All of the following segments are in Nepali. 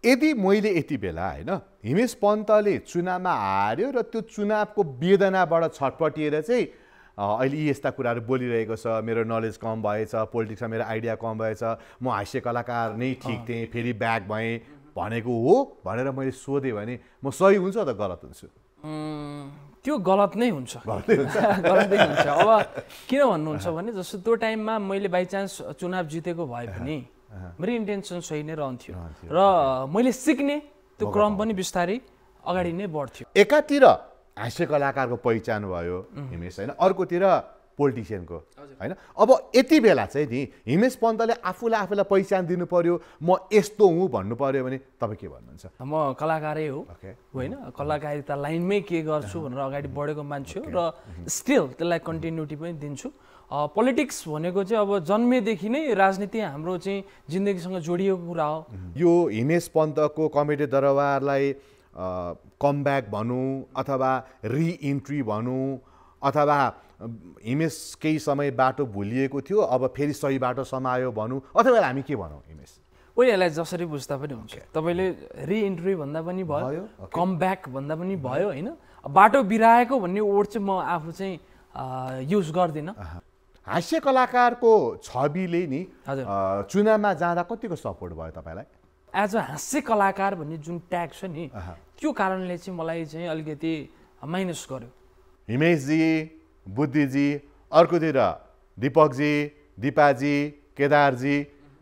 यदि मैले यति बेला होइन हिमेश पन्तले चुनावमा हार्यो र त्यो चुनावको वेदनाबाट छटपटिएर चाहिँ अहिले यस्ता कुराहरू बोलिरहेको छ, मेरो नलेज कम भएछ, पोलिटिक्समा मेरो आइडिया कम भएछ, म हास्य कलाकार नै ठिक थिएँ, फेरि ब्याक भएँ भनेको हो भनेर मैले सोधेँ भने म सही हुन्छ त गलत हुन्छु? त्यो गलत नै हुन्छ, गलत नै हुन्छ। अब किन भन्नुहुन्छ भने जस्तो त्यो टाइममा मैले बाइचान्स चुनाव जितेको भए पनि मेरो इन्टेन्सन सही नै रहन्थ्यो र मैले सिक्ने त्यो क्रम पनि बिस्तारै अगाडि नै बढ्थ्यो। एकातिर हास्य कलाकारको पहिचान भयो हिमेश होइन, अर्कोतिर पोलिटिसियनको होइन। अब यति बेला चाहिँ नि हिमेश पन्तले आफूलाई पहिचान दिनु पर्यो, म यस्तो हुँ भन्नु पर्यो भने तपाईँ के भन्नुहुन्छ? म कलाकारै हो होइन, कलाकारिता लाइनमै के गर्छु भनेर अगाडि बढेको मान्छे हो र स्टिल त्यसलाई कन्टिन्युटी पनि दिन्छु। पोलिटिक्स भनेको चाहिँ अब जन्मेदेखि नै राजनीति हाम्रो चाहिँ जिन्दगीसँग जोडिएको कुरा हो। यो हिमेश पन्तको कमेडी दरबारलाई कमब्याक भनौँ अथवा रिइन्ट्री भनौँ अथवा हिमेश केही समय बाटो भुलिएको थियो अब फेरि सही बाटो समायो भनौँ अथवा हामी के भनौँ? हिमेश उनीहरूलाई जसरी बुझ्दा पनि हुन्छ। तपाईँले रिइन्ट्री भन्दा पनि भयो, कमब्याक भन्दा पनि भयो होइन। बाटो बिराएको भन्ने वर्ड चाहिँ म आफू चाहिँ युज गर्दिनँ। हास्य कलाकारको छविले नि चुनावमा जाँदा कतिको सपोर्ट भयो तपाईँलाई? एज अ हास्य कलाकार भन्ने जुन ट्याग छ नि त्यो कारणले चाहिँ मलाई चाहिँ अलिकति माइनस गर्यो। हिमेशजी, बुद्धिजी, अर्कोतिर दिपकजी, दिपाजी, केदारजी,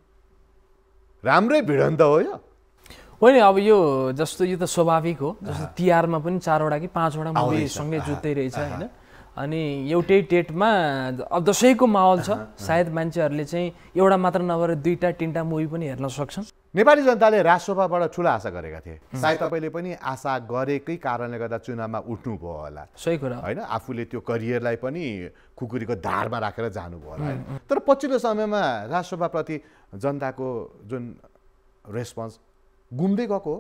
राम्रै भिडन्त हो यो? होइन, अब यो जस्तो यो त स्वाभाविक हो। जस्तो तिहारमा पनि 4वटा कि 5वटा मुभी सँगै जुत्दै रहेछ होइन। अनि एउटै डेटमा अब दसैँको माहौल छ, सायद मान्छेहरूले चाहिँ एउटा मात्र नभएर 2टा 3टा मुभी पनि हेर्न सक्छन्। नेपाली जनताले राजसभाबाट ठुलो आशा गरेका थिए, सायद तपाईँले पनि आशा गरेकै कारणले गर्दा चुनावमा उठ्नुभयो होला। सही कुरा होइन, आफूले त्यो करियरलाई पनि खुकुरीको धारमा राखेर जानुभयो होला होइन। तर पछिल्लो समयमा राजसभाप्रति जनताको जुन रेस्पोन्स गुम्दै गएको हो।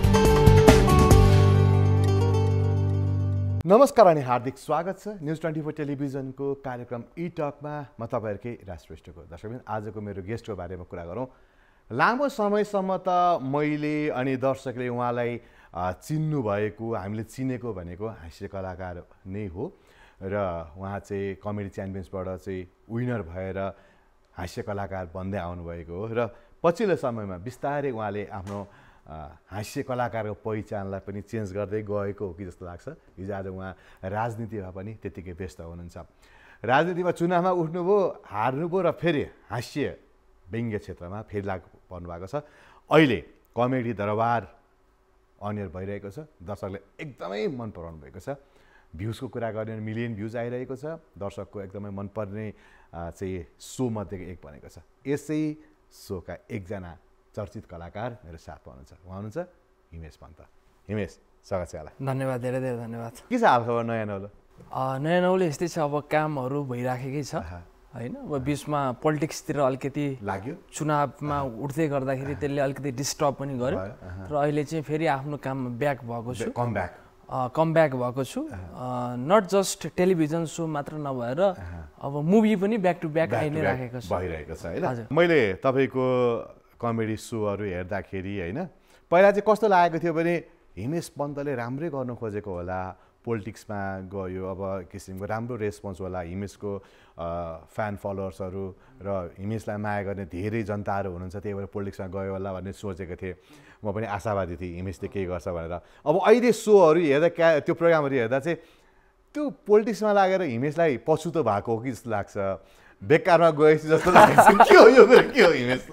नमस्कार अनि हार्दिक स्वागत छ न्युज 24 टेलिभिजनको कार्यक्रम ई टकमा। म तपाईँहरूकै राज श्रेष्ठको दर्शकबिन आजको मेरो गेस्टको बारेमा कुरा गरौँ। लामो समयसम्म त मैले अनि दर्शकले उहाँलाई चिन्नु भएको, हामीले चिनेको भनेको हास्य कलाकार नै हो र उहाँ चाहिँ कमेडी च्याम्पियन्सबाट चाहिँ विनर भएर हास्य कलाकार बन्दै आउनुभएको हो र पछिल्लो समयमा बिस्तारै उहाँले आफ्नो हास्य कलाकारको पहिचानलाई पनि चेन्ज गर्दै गएको हो कि जस्तो लाग्छ। हिजो आज उहाँ राजनीतिमा पनि त्यतिकै व्यस्त हुनुहुन्छ। राजनीतिमा चुनावमा उठ्नुभयो, हार्नुभयो र फेरि हास्य व्यङ्ग्य क्षेत्रमा फेरि पर्नु भएको छ। अहिले कमेडी दरबार अनियर भइरहेको छ, दर्शकले एकदमै मन पराउनु भएको छ। भ्युजको कुरा गर्ने मिलियन भ्युज आइरहेको छ, दर्शकको एकदमै मनपर्ने चाहिँ सो मध्येको एक बनेको छ। यसै सोका एकजना चर्चित कलाकार मेरो साथमा हुनुहुन्छ, उहाँ हुनुहुन्छ हिमेश पन्त। हिमेश, स्वागत छ यहाँलाई। धन्यवाद, धेरै धेरै धन्यवाद। के छ हालखबर नयाँ नौलो? नयाँ नौलो यस्तै छ, अब कामहरू भइराखेकै छ होइन। अब बिचमा पोलिटिक्सतिर अलिकति लाग्यो, चुनावमा उठ्दै गर्दाखेरि त्यसले अलिकति डिस्टर्ब पनि गर्यो र अहिले चाहिँ फेरि आफ्नो काम ब्याक भएको छु, कमब्याक भएको छु। नट जस्ट टेलिभिजन सो मात्र नभएर अब मुभी पनि ब्याक टु ब्याक आइ नै राखेको छ, भइरहेको छ होइन। मैले तपाईँको कमेडी सोहरू हेर्दाखेरि होइन पहिला चाहिँ कस्तो लागेको थियो भने हिमेश पन्तले राम्रै गर्नु खोजेको होला, पोलिटिक्समा गयो, अब किसिमको राम्रो रेस्पोन्स होला, हिमेशको फ्यान फलोवर्सहरू र हिमेशलाई माया गर्ने धेरै जनताहरू हुनुहुन्छ, त्यही भएर पोलिटिक्समा गयो होला भन्ने सोचेको थिएँ। म पनि आशावादी थिएँ हिमेशले के गर्छ भनेर। अब अहिले सोहरू हेर्दा त्यो प्रोग्रामहरू हेर्दा चाहिँ त्यो पोलिटिक्समा लागेर हिमेशलाई पछुतो भएको हो कि जस्तो लाग्छ, बेकारमा गएपछि जस्तो लाग्छ। के हो यो के हो हिमेश?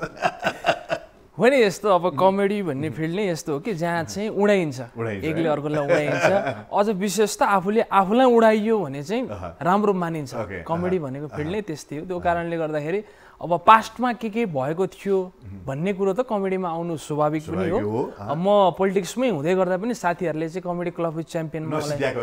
होइन, यस्तो अब कमेडी भन्ने फिल्ड नै यस्तो हो कि जहाँ चाहिँ उडाइन्छ, एकले अर्कोलाई उडाइन्छ। अझ विशेष त आफूलाई उडाइयो भने चाहिँ राम्रो मानिन्छ। कमेडी भनेको फिल्ड नै त्यस्तै हो। त्यो कारणले गर्दाखेरि अब पास्टमा के भएको थियो भन्ने कुरो त कमेडीमा आउनु स्वाभाविक पनि हो। म पोलिटिक्समै हुँदै गर्दा पनि साथीहरूले चाहिँ कमेडी क्लब विथ च्याम्पियनमा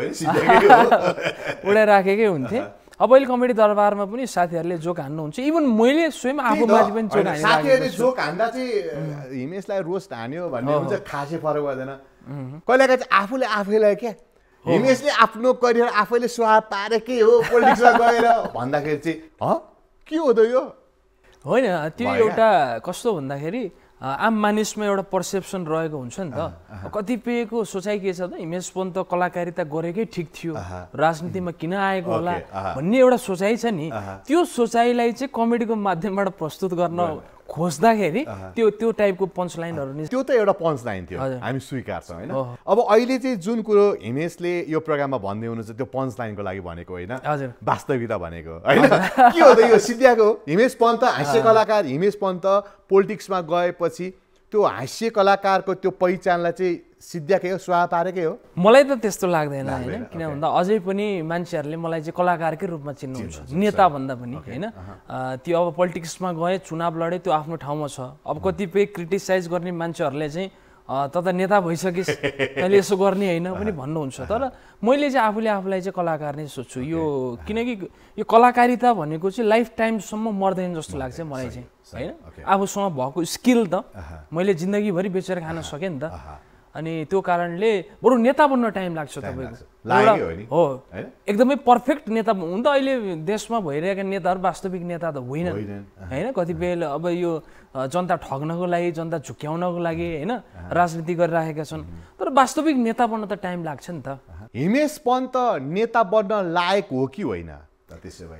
उडाइराखेकै हुन्थे। अब अहिले कमेडी दरबारमा पनि साथीहरूले जोक हान्नुहुन्छ, इभन मैले स्वयं आफूमाथि पनि जोक हानिरहेको छु। साथीहरूले जोक हान्दा चाहिँ हिमेशलाई रोस्ट हान्यो भन्ने हुन्छ, खासै फरक पर्दैन। कहिलेकाहीँ चाहिँ आफूलाई क्या हिमेशले आफ्नो करियर आफैले स्वाहा पारेकै हो पोलिटिक्समा गएर भन्दाखेरि चाहिँ के हो त यो? होइन, त्यो एउटा कस्तो भन्दाखेरि आम मानिसमा एउटा पर्सेप्सन रहेको हुन्छ नि त कतिपयको सोचाइ के छ त हिमेश पन्त कलाकारिता गरेकै ठिक थियो राजनीतिमा किन आएको होला भन्ने एउटा सोचाइ छ नि त्यो सोचाइलाई चाहिँ कमेडीको माध्यमबाट प्रस्तुत गर्न खोज्दाखेरि त्यो टाइपको पञ्च लाइनहरू त्यो त एउटा पञ्च लाइन थियो हामी स्वीकार्छौँ होइन अब अहिले चाहिँ जुन कुरो हिमेशले यो प्रोग्राममा भन्दै हुनुहुन्छ त्यो पञ्च लाइनको लागि भनेको होइन वास्तविकता भनेको होइन के हो त यो सिद्धियाको हिमेश पन्त हास्य कलाकार हिमेश पन्त पोलिटिक्समा गएपछि त्यो हास्य कलाकारको त्यो पहिचानलाई चाहिँ सिद्धियाकै हो स्वाहा पारेकै हो मलाई त त्यस्तो लाग्दैन होइन किन भन्दा अझै पनि मान्छेहरूले मलाई चाहिँ कलाकारकै रूपमा चिन्नुहुन्छ नेता भन्दा पनि होइन त्यो अब पोलिटिक्समा गए चुनाव लडे त्यो आफ्नो ठाउँमा छ अब कतिपय क्रिटिसाइज गर्ने मान्छेहरूले चाहिँ त नेता भइसकिस् तैँले यसो गर्ने होइन पनि भन्नुहुन्छ तर मैले चाहिँ आफूलाई चाहिँ कलाकार नै सोच्छु यो किनकि यो कलाकारिता भनेको चाहिँ लाइफ टाइमसम्म मर्दैन जस्तो लाग्छ मलाई चाहिँ होइन आफूसँग भएको स्किल त मैले जिन्दगीभरि बेचेर खान सकेँ नि त अनि त्यो कारणले बरु नेता बन्न टाइम लाग्छ तपाईँको हो एकदमै पर्फेक्ट नेता हुन त अहिले देशमा भइरहेका नेताहरू वास्तविक नेता त होइन होइन कतिपय अब यो जनता ठग्नको लागि जनता झुक्क्याउनको लागि होइन राजनीति गरिराखेका छन् तर वास्तविक नेता बन्न त टाइम लाग्छ नि त हिमेश पन्त नेता बन्न लायक हो कि होइन त्यसो भए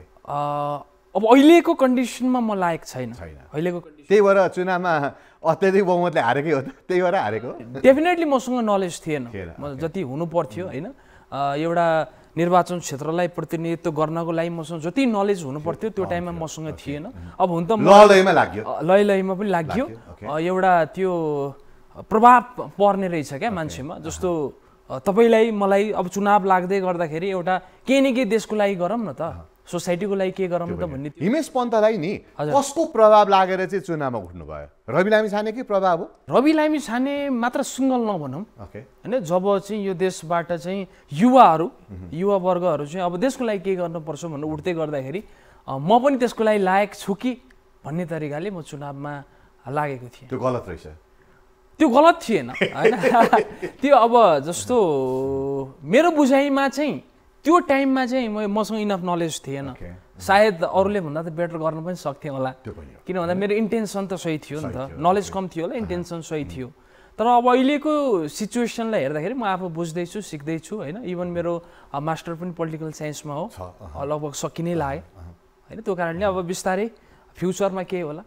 अब अहिलेको कन्डिसनमा म लायक छैन अहिलेको त्यही भएर चुनावमा अत्याधिक बहुमतले हारेकै हो त त्यही भएर हारेको डेफिनेटली मसँग नलेज थिएन जति हुनु पर्थ्यो होइन एउटा निर्वाचन क्षेत्रलाई प्रतिनिधित्व गर्नको लागि मसँग जति नलेज हुनु पर्थ्यो त्यो टाइममा मसँग थिएन अब हुन त लयमा पनि लाग्यो एउटा त्यो प्रभाव पर्ने रहेछ क्या मान्छेमा जस्तो तपाईँलाई मलाई अब चुनाव लाग्दै गर्दाखेरि एउटा केही न केही देशको लागि गरौँ न त सोसाइटीको लागि के गरौँ त भन्ने हिमेश पन्तलाई नि कसको प्रभाव लागेर चाहिँ चुनावमा उठ्नु भयो रवि लामिछाने कि प्रभाव हो रवि लामिछाने मात्र सिङ्गल नभनौँ होइन जब चाहिँ यो देशबाट चाहिँ युवा वर्गहरू चाहिँ अब देशको लागि के गर्नुपर्छ भनेर उठ्दै गर्दाखेरि म पनि त्यसको लागि लायक छु कि भन्ने तरिकाले म चुनावमा लागेको थिएँ त्यो गलत रहेछ त्यो गलत थिएन होइन त्यो अब जस्तो मेरो बुझाइमा चाहिँ त्यो टाइममा चाहिँ मसँग इनफ नलेज थिएन सायद अरूले भन्दा त बेटर गर्न पनि सक्थेँ होला किन भन्दा मेरो इन्टेन्सन त सही थियो नि त नलेज कम थियो होला इन्टेन्सन सही थियो तर अब अहिलेको सिचुएसनलाई हेर्दाखेरि म आफू बुझ्दैछु सिक्दैछु होइन इभन मेरो मास्टर पनि पोलिटिकल साइन्समा हो लगभग सकिनै लाग्यो होइन त्यो कारणले अब बिस्तारै फ्युचरमा के होला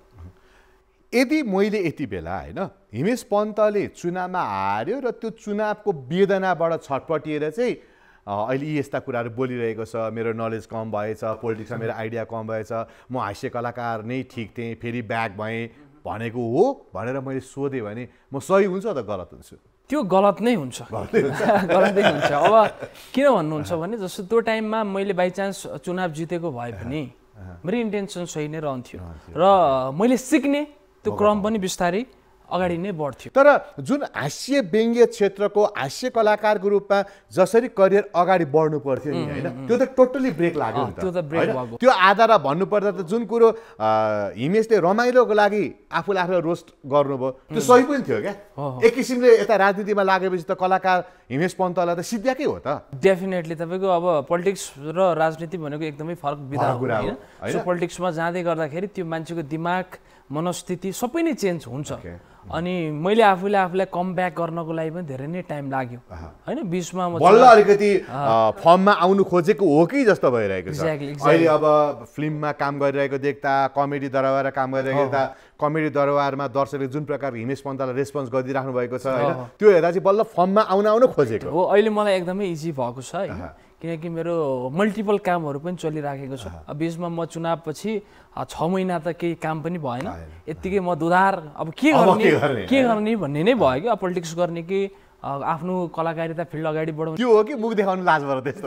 यदि मैले यति बेला होइन हिमेश पन्तले चुनावमा हार्यो र त्यो चुनावको वेदनाबाट छटपटिएर चाहिँ अहिले यस्ता कुराहरू बोलिरहेको छ मेरो नलेज कम भएछ पोलिटिक्समा मेरो आइडिया कम भएछ म हास्य कलाकार नै ठिक थिएँ फेरि ब्याक भएँ भनेको हो भनेर मैले सोधेँ भने म सही हुन्छ त गलत हुन्छु त्यो गलत नै हुन्छ गलतै हुन्छ अब किन भन्नुहुन्छ भने जस्तो त्यो टाइममा मैले बाइचान्स चुनाव जितेको भए पनि मेरो इन्टेन्सन सही नै रहन्थ्यो र मैले सिक्ने त्यो क्रम पनि बिस्तारै अगाडि नै बढ्थ्यो तर जुन हास्य व्यङ्ग्य क्षेत्रको हास्य कलाकारको रूपमा जसरी करियर अगाडि बढ्नु पर्थ्यो नि होइन त्यो त टोटली ब्रेक लाग्यो नि त त्यो त ब्रेक भएको त्यो आधार भन्नुपर्दा त जुन कुरो हिमेशले रमाइलोको लागि आफूलाई रोस्ट गर्नुभयो त्यो सही पनि थियो क्या एक किसिमले यता राजनीतिमा लागेपछि त कलाकार हिमेश पन्तलाई त सिद्धियाकै हो त डेफिनेटली तपाईँको अब पोलिटिक्स र राजनीति भनेको एकदमै फरक विधा हो होइन सो पोलिटिक्समा जाँदै गर्दाखेरि त्यो मान्छेको दिमाग मनस्थिति सबै नै चेन्ज हुन्छ अनि मैले आफूलाई कम ब्याक गर्नको लागि पनि धेरै नै टाइम लाग्यो होइन बिचमा बल्ल अलिकति फर्ममा आउनु खोजेको हो कि जस्तो भइरहेको छ अहिले अब फिल्ममा काम गरिरहेको देख्दा कमेडी दरबार काम गरिरहेको देख्दा कमेडी दरबारमा दर्शकले जुन प्रकारको हिमेश पन्तलाई रेस्पोन्स गरिदिराख्नु भएको छ होइन त्यो हेर्दा चाहिँ बल्ल फर्ममा आउनु खोजेको हो अहिले मलाई एकदमै इजी भएको छ होइन किनकि मेरो मल्टिपल कामहरू पनि चलिराखेको छ बिचमा म चुनावपछि 6 महिना त केही काम पनि भएन यत्तिकै म दुधार अब के गर्ने भन्ने नै भयो कि अब पोलिटिक्स गर्ने कि आफ्नो कलाकारिता फिल्ड अगाडि बढाउने त्यो हो कि मुख देखाउनु लाज भएर त्यस्तो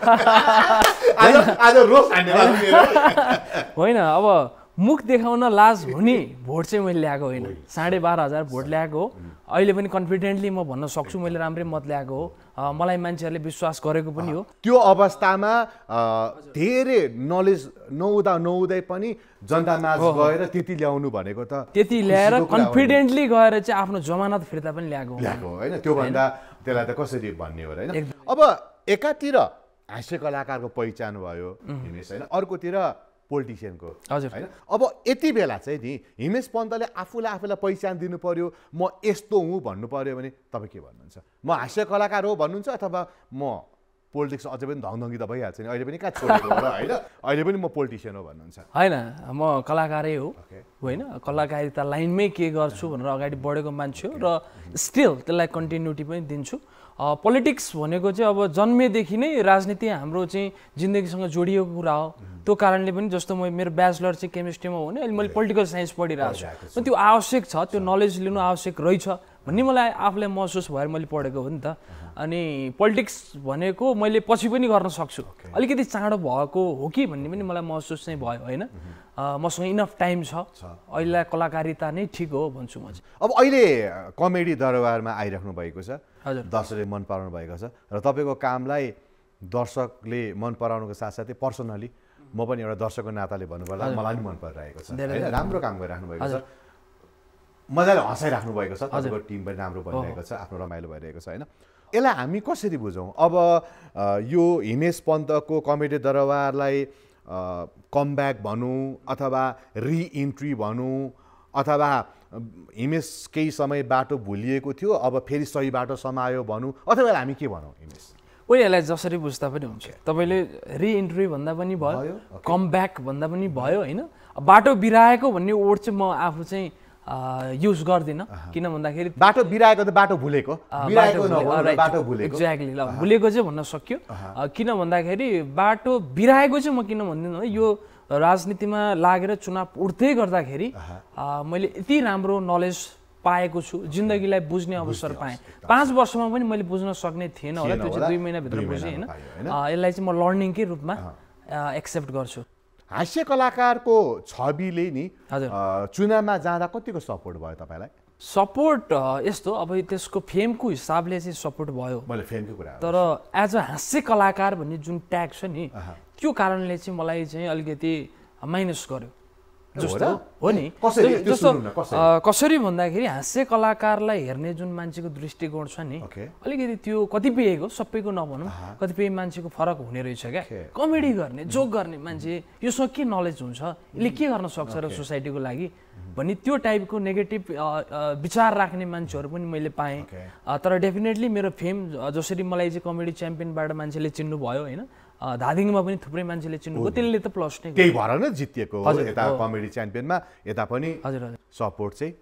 होइन अब मुख देखाउन लाज हुने भोट चाहिँ मैले ल्याएको होइन 12,500 भोट ल्याएको हो अहिले पनि कन्फिडेन्टली म भन्न सक्छु मैले राम्रै मत ल्याएको हो मलाई मान्छेहरूले विश्वास गरेको पनि हो त्यो अवस्थामा धेरै नलेज नहुँदै पनि जनतामा गएर त्यति ल्याउनु भनेको त त्यति ल्याएर कन्फिडेन्टली गएर चाहिँ आफ्नो जमानत फिर्ता पनि ल्याएको होइन त्यो भन्दा त्यसलाई त कसरी भन्ने हो होइन अब एकातिर हास्य कलाकारको पहिचान भयो हिमेश होइन अर्कोतिर पोलिटिसियनको हजुर होइन। अब यति बेला चाहिँ नि हिमेश पन्तले आफूलाई पहिचान दिनु पर्यो, म यस्तो हुँ भन्नु पर्यो भने तपाईँ के भन्नुहुन्छ? म हास्य कलाकार हो भन्नुहुन्छ अथवा म पोलिटिक्स अझै पनि धङधङ्गी त भइहाल्छ नि, अहिले पनि कहाँ छोडेको होला होइन, अहिले पनि म पोलिटिसियन हो भन्नुहुन्छ? होइन, म कलाकारै हो होइन, कलाकारिता लाइनमै के गर्छु भनेर अगाडि बढेको मान्छे हो र स्टिल त्यसलाई कन्टिन्युटी पनि दिन्छु। पोलिटिक्स भनेको चाहिँ अब जन्मेदेखि नै राजनीति हाम्रो चाहिँ जिन्दगीसँग जोडिएको कुरा हो। त्यो कारणले पनि जस्तो मेरो ब्याचलर चाहिँ केमिस्ट्रीमा हो भने अहिले मैले पोलिटिकल साइन्स पढिरहेको छु, त्यो आवश्यक छ, त्यो नलेज लिनु आवश्यक रहेछ भन्ने मलाई आफूलाई महसुस भएर मैले पढेको हो नि त। अनि पोलिटिक्स भनेको मैले पछि पनि गर्न सक्छु, अलिकति चाँडो भएको हो कि भन्ने पनि मलाई महसुस चाहिँ भयो होइन। मसँग इनफ टाइम छ, अहिले कलाकारिता नै ठिक हो भन्छु म चाहिँ। अब अहिले कमेडी दरबारमा आइराख्नु भएको छ, हजुर, दर्शकले मन पराउनु भएको छ र तपाईँको कामलाई दर्शकले मन पराउनुको साथसाथै पर्सनली म पनि एउटा दर्शकको नाताले भन्नुपर्दा मलाई पनि मन परिरहेको छ होइन। राम्रो काम गरिराख्नु भएको छ, मजाले हँसाइराख्नु भएको छ, तपाईँको टिम पनि राम्रो भइरहेको छ, आफ्नो रमाइलो भइरहेको छ होइन। यसलाई हामी कसरी बुझौँ? अब यो हिमेश पन्तको कमेडी दरबारलाई कमब्याक भनौँ अथवा रिइन्ट्री भनौँ अथवा हिमेश केही समय बाटो भुलिएको थियो अब फेरि सही बाटो समायो भनौँ अथवा हामी के भनौँ? हिमेश यसलाई जसरी बुझ्दा पनि हुन्छ, तपाईँले रिइन्ट्री भन्दा पनि भयो, कमब्याक भन्दा पनि भयो होइन। बाटो बिराएको भन्ने वर्ड चाहिँ म आफू चाहिँ युज गर्दिनँ, किन भन्दाखेरि बाटो बिराएको त बाटो भुलेको, बाटो भुलेको एक्ज्याक्टली, ल भुलेको चाहिँ भन्न सक्यो। किन भन्दाखेरि बाटो बिराएको चाहिँ म किन भन्दिनँ, यो राजनीतिमा लागेर चुनाव उठ्दै गर्दाखेरि मैले यति राम्रो नलेज पाएको छु, जिन्दगीलाई बुझ्ने अवसर पाएँ। 5 वर्षमा पनि मैले बुझ्न सक्ने थिएन होला, त्यो चाहिँ 2 महिनाभित्र बुझेँ होइन। यसलाई चाहिँ म लर्निङकै रूपमा एक्सेप्ट गर्छु। हास्य कलाकारको छविले नि चुनावमा जाँदा कतिको सपोर्ट भयो तपाईँलाई? सपोर्ट यस्तो, अब त्यसको फेमको हिसाबले चाहिँ सपोर्ट भयो, मैले फेमको कुरा, तर एज अ हास्य कलाकार भन्ने जुन ट्याग छ नि त्यो कारणले चाहिँ मलाई चाहिँ अलिकति माइनस गर्यो जस्तो हो नि। कसरी भन्दाखेरि हास्य कलाकारलाई हेर्ने जुन मान्छेको दृष्टिकोण छ नि अलिकति त्यो कतिपयको, सबैको नभनौँ, कतिपय मान्छेको फरक हुने रहेछ क्या। कमेडी गर्ने, जोक गर्ने मान्छे योसँग के नलेज हुन्छ, यसले के गर्न सक्छ र सोसाइटीको लागि भन्ने त्यो टाइपको नेगेटिभ विचार राख्ने मान्छेहरू पनि मैले पाएँ। तर डेफिनेटली मेरो फेम जसरी मलाई चाहिँ कमेडी च्याम्पियनबाट मान्छेले चिन्नुभयो होइन, धादिङमा पनि थुप्रै मान्छेले चिन्नुभयो, त्यसले त प्लस नै त्यही भएर नै जितिएको हो। यता कमेडी च्याम्पियनमा यता पनि सपोर्ट चाहिँ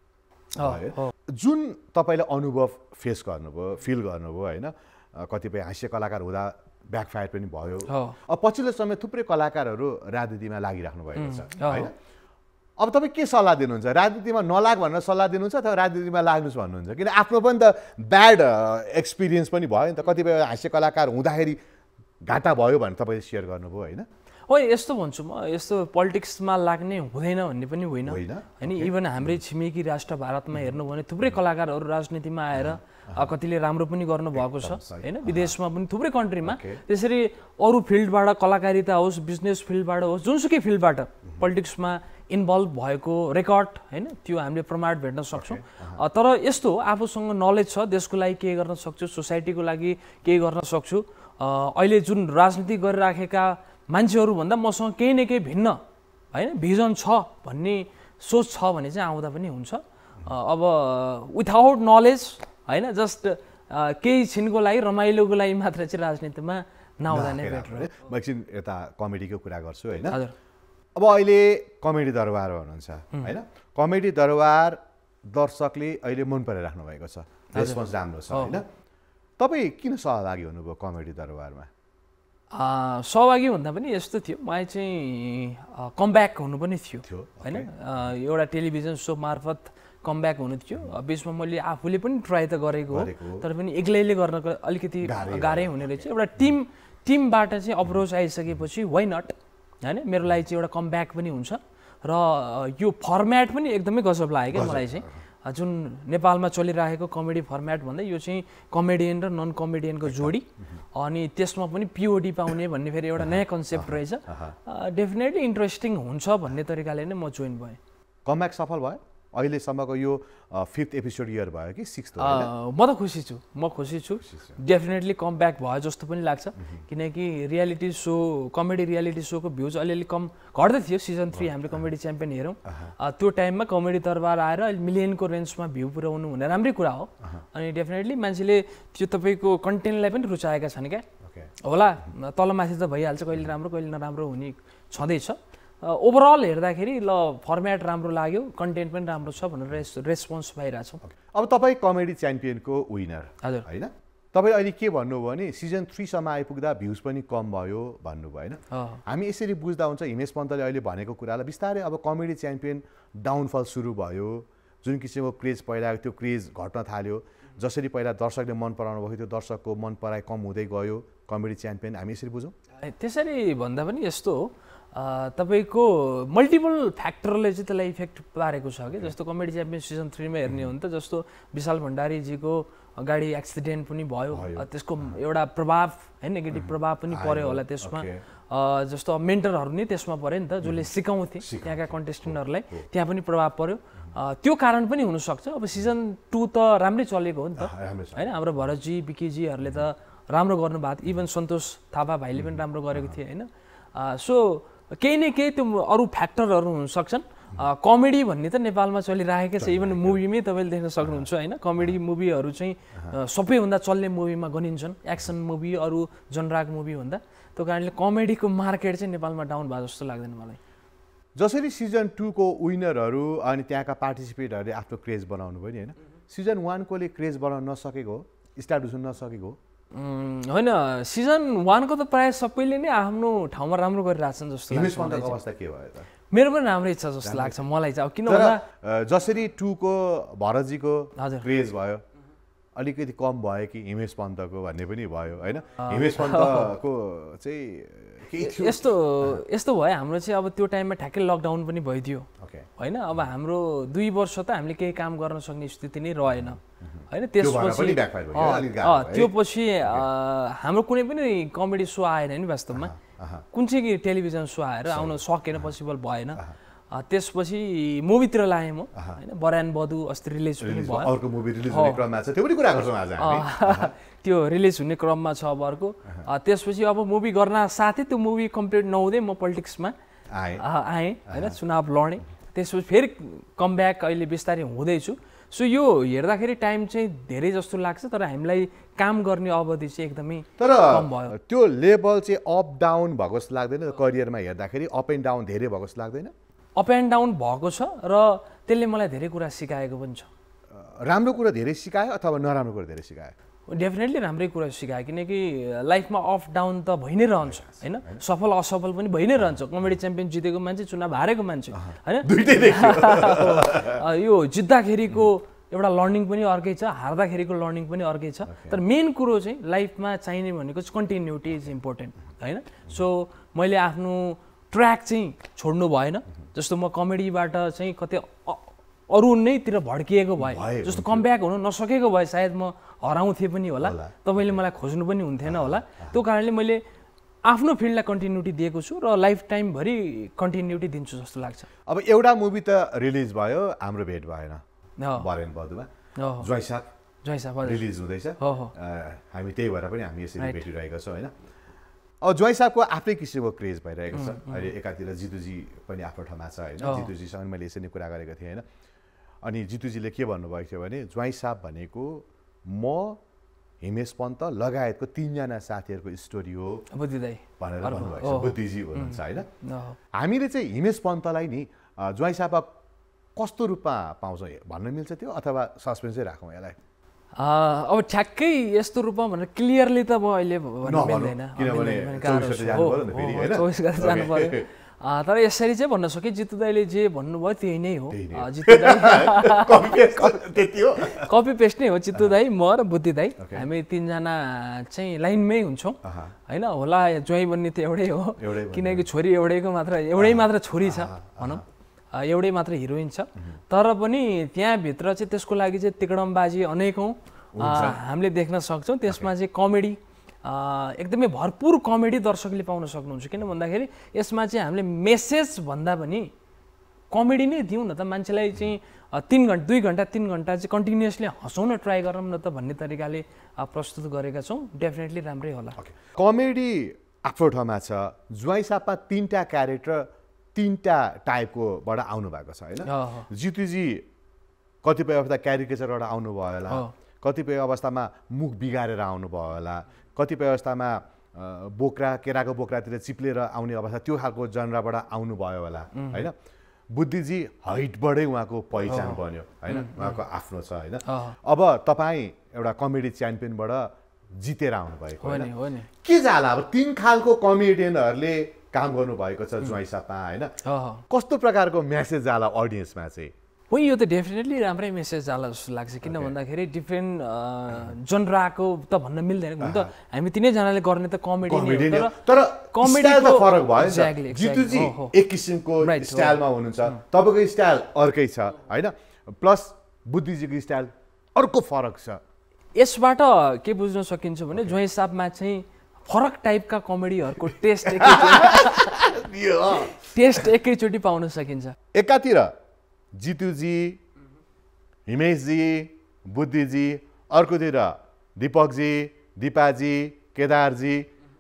जुन तपाईँले अनुभव फेस गर्नुभयो, फिल गर्नुभयो होइन, कतिपय हास्य कलाकार हुँदा ब्याकफायर पनि भयो। अब पछिल्लो समय थुप्रै कलाकारहरू राजनीतिमा लागिराख्नु भएको छ होइन। अब तपाईँ के सल्लाह दिनुहुन्छ? राजनीतिमा नलाग भनेर सल्लाह दिनुहुन्छ अथवा राजनीतिमा लाग्नुहोस् भन्नुहुन्छ? किन आफ्नो पनि त ब्याड एक्सपिरियन्स पनि भयो नि त, कतिपय हास्य कलाकार हुँदाखेरि घाटा भयो भने तपाईँले सेयर गर्नुभयो होइन। हो यस्तो भन्छु म, यस्तो पोलिटिक्समा लाग्ने हुँदैन भन्ने पनि होइन होइन। इभन हाम्रै छिमेकी राष्ट्र भारतमा हेर्नु भने थुप्रै कलाकारहरू राजनीतिमा आएर कतिले राम्रो पनि गर्नुभएको छ होइन, विदेशमा पनि थुप्रै कन्ट्रीमा। त्यसरी अरू फिल्डबाट कलाकारिता होस्, बिजनेस फिल्डबाट होस्, जुनसुकै फिल्डबाट पोलिटिक्समा इन्भल्भ भएको रेकर्ड होइन त्यो हामीले प्रमाण भेट्न सक्छौँ। तर यस्तो हो, आफूसँग नलेज छ, देशको लागि के गर्न सक्छु, सोसाइटीको लागि के गर्न सक्छु, अहिले जुन राजनीति गरिराखेका मान्छेहरूभन्दा मसँग केही न केही भिन्न होइन भिजन छ भन्ने सोच छ भने चाहिँ आउँदा पनि हुन्छ। अब विथआउट नलेज होइन, जस्ट केही छिनको लागि रमाइलोको लागि मात्र चाहिँ राजनीतिमा नआउँदा नै बेटर हो। म एकछिन यता कमेडीको कुरा गर्छु होइन। अब अहिले कमेडी दरबार हुनुहुन्छ होइन, कमेडी दरबार दर्शकले अहिले मन पराइराख्नु भएको छ, रेस्पोन्स राम्रो छ होइन। तपाईँ किन सहभागी हुनुभयो कमेडी दरबारमा? सहभागी भन्दा पनि यस्तो थियो, मलाई चाहिँ कमब्याक हुनु पनि थियो होइन, एउटा टेलिभिजन सो मार्फत कमब्याक हुनु थियो। बिचमा मैले आफूले पनि ट्राई त गरेको हो, तर पनि एक्लैले गर्नको अलिकति गाह्रै हुने रहेछ। एउटा टिमबाट चाहिँ अप्रोच आइसकेपछि वाइ नट होइन, मेरो लागि चाहिँ एउटा कमब्याक पनि हुन्छ र यो फर्म्याट पनि एकदमै गजब लाग्यो क्या मलाई चाहिँ। जुन नेपालमा चलिरहेको कमेडी फर्म्याट भन्दा यो चाहिँ कमेडियन र नन कमेडियनको जोडी, अनि त्यसमा पनि पिओडी पाउने भन्ने फेरि एउटा नयाँ कन्सेप्ट रहेछ। डेफिनेटली इन्ट्रेस्टिङ हुन्छ भन्ने तरिकाले नै म जोइन भएँ। कमब्याक सफल भयो? अहिलेसम्मको यो 5th एपिसोड इयर भयो कि 6th म त खुसी छु डेफिनेटली कम ब्याक भयो जस्तो पनि लाग्छ किनकि रियालिटी सो कमेडी रियालिटी सोको भ्युज अलिअलि कम घट्दै थियो सिजन 3 हामीले कमेडी च्याम्पियन हेरौँ त्यो टाइममा कमेडी दरबार आएर मिलियनको रेन्जमा भ्यू पुर्याउनु हुने राम्रै कुरा हो अनि डेफिनेटली मान्छेले त्यो तपाईँको कन्टेन्टलाई पनि रुचाएका छन् क्या होला तलमाथि त भइहाल्छ कहिले राम्रो कहिले नराम्रो हुने छँदैछ ओभरअल हेर्दाखेरि ल फर्मेट राम्रो लाग्यो कन्टेन्ट पनि राम्रो छ भनेर रेस्पोन्स पाइरहेको छौँ अब तपाईँ कमेडी च्याम्पियनको विनर हजुर होइन तपाईँ अहिले के भन्नुभयो भने सिजन 3 सम्म आइपुग्दा भ्युज पनि कम भयो भन्नुभयो होइन हामी यसरी बुझ्दा हुन्छ हिमेश पन्तले अहिले भनेको कुरालाई बिस्तारै अब कमेडी च्याम्पियन डाउनफल सुरु भयो जुन किसिमको क्रेज पहिला त्यो क्रेज घट्न थाल्यो जसरी पहिला दर्शकले मन पराउनु भएको त्यो दर्शकको मन पराइ कम हुँदै गयो कमेडी च्याम्पियन हामी यसरी बुझौँ त्यसरी भन्दा पनि यस्तो हो तपाईँको मल्टिपल फ्याक्टरले चाहिँ त्यसलाई इफेक्ट पारेको छ कि जस्तो कमेडी च्याम्पियन सिजन 3 मा हेर्ने हो भने त जस्तो विशाल भण्डारीजीको गाडी एक्सिडेन्ट पनि भयो त्यसको एउटा प्रभाव है नेगेटिभ प्रभाव पनि पर्यो होला त्यसमा जस्तो मेन्टरहरू नै त्यसमा पर्यो नि त जसले सिकाउँथे त्यहाँका कन्टेस्टेन्टहरूलाई त्यहाँ पनि प्रभाव पर्यो त्यो कारण पनि हुनसक्छ अब सिजन 2 त राम्रै चलेको हो नि त होइन हाम्रो भरतजी विकीजीहरूले त राम्रो गर्नुभएको थियो इभन सन्तोष थापा भाइले पनि राम्रो गरेको थिए होइन सो केही न केही त्यो अरू फ्याक्टरहरू हुनसक्छन् कमेडी भन्ने त नेपालमा चलिरहेकै छ इभन मुभीमै तपाईँले देख्न सक्नुहुन्छ होइन कमेडी मुभीहरू चाहिँ सबैभन्दा चल्ने मुभीमा गनिन्छन् एक्सन मुभी अरू जनराग मुभी भन्दा त्यो कारणले कमेडीको मार्केट चाहिँ नेपालमा डाउन भयो जस्तो लाग्दैन मलाई जसरी सिजन 2 को विनरहरू अनि त्यहाँका पार्टिसिपेटहरूले आफ्नो क्रेज बनाउनु भयो नि होइन सिजन 1 कोले क्रेज बनाउन नसकेको स्टार्ट हुन नसकेको होइन सिजन 1 को त प्रायः सबैले नै आफ्नो ठाउँमा राम्रो गरिरहेछन् जस्तो लाग्छ अवस्था के भयो त मेरो पनि राम्रै छ जस्तो लाग्छ मलाई चाहिँ अब किन भन्दा जसरी 2 को भरतजीको क्रेज भयो अलिकति कम भयो कि हिमेश पन्तको भन्ने पनि भयो होइन हिमेश पन्तको चाहिँ यस्तो भयो हाम्रो चाहिँ अब त्यो टाइममा ठ्याक्कै लकडाउन पनि भइदियो होइन अब हाम्रो 2 वर्ष त हामीले केही काम गर्न सक्ने स्थिति नै रहेन होइन त्यसपछि त्यो पछि हाम्रो कुनै पनि कमेडी सो आएन नि वास्तवमा कुन चाहिँ टेलिभिजन सो आएर आउन सकेन पोसिबल भएन त्यसपछि मुभीतिर लागेँ म होइन बरान बधु अस्ति रिलिज पनि भयो अर्को मुभी रिलिज हुने क्रममा छ त्यो पनि कुरा गर्छौँ आज हामी त्यो रिलिज हुने क्रममा छ अब अर्को त्यसपछि अब मुभी गर्न साथै त्यो मुभी कम्प्लिट नहुँदै म पोलिटिक्समा आएँ होइन चुनाव लडेँ त्यसपछि फेरि कमब्याक अहिले बिस्तारै हुँदैछु सो यो हेर्दाखेरि टाइम चाहिँ धेरै जस्तो लाग्छ तर हामीलाई काम गर्ने अवधि चाहिँ एकदमै कम भयो त्यो लेभल चाहिँ अप डाउन भएको जस्तो लाग्दैन करियरमा हेर्दाखेरि अप एन्ड डाउन धेरै भएको जस्तो लाग्दैन अप एन्ड डाउन भएको छ र त्यसले मलाई धेरै कुरा सिकाएको पनि छ राम्रो कुरा धेरै सिकायो अथवा नराम्रो कुरा धेरै सिकायो डेफिनेटली राम्रै कुरा सिकायो किनकि लाइफमा अप डाउन त भइ नै रहन्छ होइन सफल असफल पनि भइ नै रहन्छ कमेडी च्याम्पियन जितेको मान्छे चुनाव हारेको मान्छे होइन यो जित्दाखेरिको एउटा लर्निङ पनि अर्कै छ हार्दाखेरिको लर्निङ पनि अर्कै छ तर मेन कुरो चाहिँ लाइफमा चाहिने भनेको चाहिँ कन्टिन्युटी इज इम्पोर्टेन्ट होइन सो मैले आफ्नो ट्र्याक चाहिँ छोड्नु भएन जस्तो म कमेडीबाट चाहिँ कतै अरू नैतिर भड्किएको भए जस्तो कमब्याक हुन नसकेको भए सायद म हराउँथेँ पनि होला तपाईँले मलाई खोज्नु पनि हुन्थेन होला त्यो कारणले मैले आफ्नो फिल्डलाई कन्टिन्युटी दिएको छु र लाइफ टाइमभरि कन्टिन्युटी दिन्छु जस्तो लाग्छ अब एउटा मुभी त रिलिज भयो हाम्रो भेट भएन बरेन बधुमा ज्वाइँसाप रिलिज हुँदैछ हामी त्यही भएर पनि हामी यसरी भेटिरहेका छौँ होइन अब ज्वाइँसापको आफ्नै किसिमको क्रेज भइरहेको छ अहिले एकातिर जितुजी पनि आफ्नो ठाउँमा छ होइन जितुजीसँग मैले यसरी कुरा गरेको थिएँ होइन अनि जितुजीले के भन्नुभएको थियो भने ज्वाइँसाप भनेको म हिमेश पन्त लगायतको 3 जना साथीहरूको स्टोरी हो बुद्धिदाई भनेर भन्नुभएको छ बुद्धिजी हुनुहुन्छ होइन हामीले चाहिँ हिमेश पन्तलाई नि ज्वाइँसाप कस्तो रूपमा पाउँछौँ भन्न मिल्छ त्यो अथवा सस्पेन्सै राखौँ यसलाई अब ठ्याक्कै यस्तो रूपमा भनेर क्लियरली त म अहिले भन्न मिल्दैन जानु पर्यो तर यसरी चाहिँ भन्न सके जितु दाइले जे भन्नुभयो त्यही नै हो जितु दाइ कपी पेस्ट नै हो जितु दाइ म र बुद्धि दाइ हामी 3 जना चाहिँ लाइनमै हुन्छौँ होइन होला ज्वाइँ बन्ने त एउटै हो किनकि छोरी एउटै मात्र छोरी छ भनौँ एउटै मात्र हिरोइन छ तर पनि त्यहाँभित्र चाहिँ त्यसको लागि चाहिँ तिकडमबाजी अनेकौँ हामीले देख्न सक्छौँ त्यसमा चाहिँ कमेडी एकदमै भरपुर कमेडी दर्शकले पाउन सक्नुहुन्छ किन भन्दाखेरि यसमा चाहिँ हामीले मेसेज भन्दा पनि कमेडी नै दिउँ न त मान्छेलाई चाहिँ 2 घन्टा 3 घन्टा चाहिँ कन्टिन्युअसली हँसाउन ट्राई गरौँ न त भन्ने तरिकाले प्रस्तुत गरेका छौँ। डेफिनेटली राम्रै होला। कमेडी आफ्नो ठाउँमा छ। ज्वाइँ सापमा 3टा क्यारेक्टर 3टा टाइपकोबाट आउनु भएको छ होइन। जितुजी कतिपय अवस्था क्यारिकेचरबाट आउनुभयो होला, कतिपय अवस्थामा मुख बिगारेर आउनुभयो होला, कतिपय अवस्थामा बोक्रा केराको बोक्रातिर चिप्लेर आउने अवस्था त्यो खालको जनराबाट आउनुभयो होला होइन। बुद्धिजी हाइटबाटै उहाँको पहिचान बन्यो होइन, उहाँको आफ्नो छ होइन। अब तपाईँ एउटा कमेडी च्याम्पियनबाट जितेर आउनुभएको होइन, के जाला अब 3 खालको कमेडियनहरूले काम गर्नुभएको छ ज्वाइँ सापमा होइन। कस्तो प्रकारको मेसेज जाला अडियन्समा चाहिँ? हो, यो त डेफिनेटली राम्रै मेसेज जाला जस्तो लाग्छ। किन भन्दाखेरि डिफ्रेन्ट जनराको त भन्न मिल्दैन। हुन त हामी तिनैजनाले गर्ने त कमेडी नै हो, तर कमेडीको फरक भयो। जितुजी एक किसिमको स्टाइलमा हुनुहुन्छ, तपाईँको स्टाइल अर्कै छ होइन, प्लस बुद्धिजीको स्टाइल अर्को फरक छ। यसबाट के बुझ्न सकिन्छ भने ज्वाइँ सापमा चाहिँ फरक टाइपका कमेडीहरूको टेस्ट एकैचोटि पाउन सकिन्छ। एकातिर जितुजी, हिमेशजी, बुद्धिजी, अर्कोतिर दिपकजी, दिपाजी, केदारजी,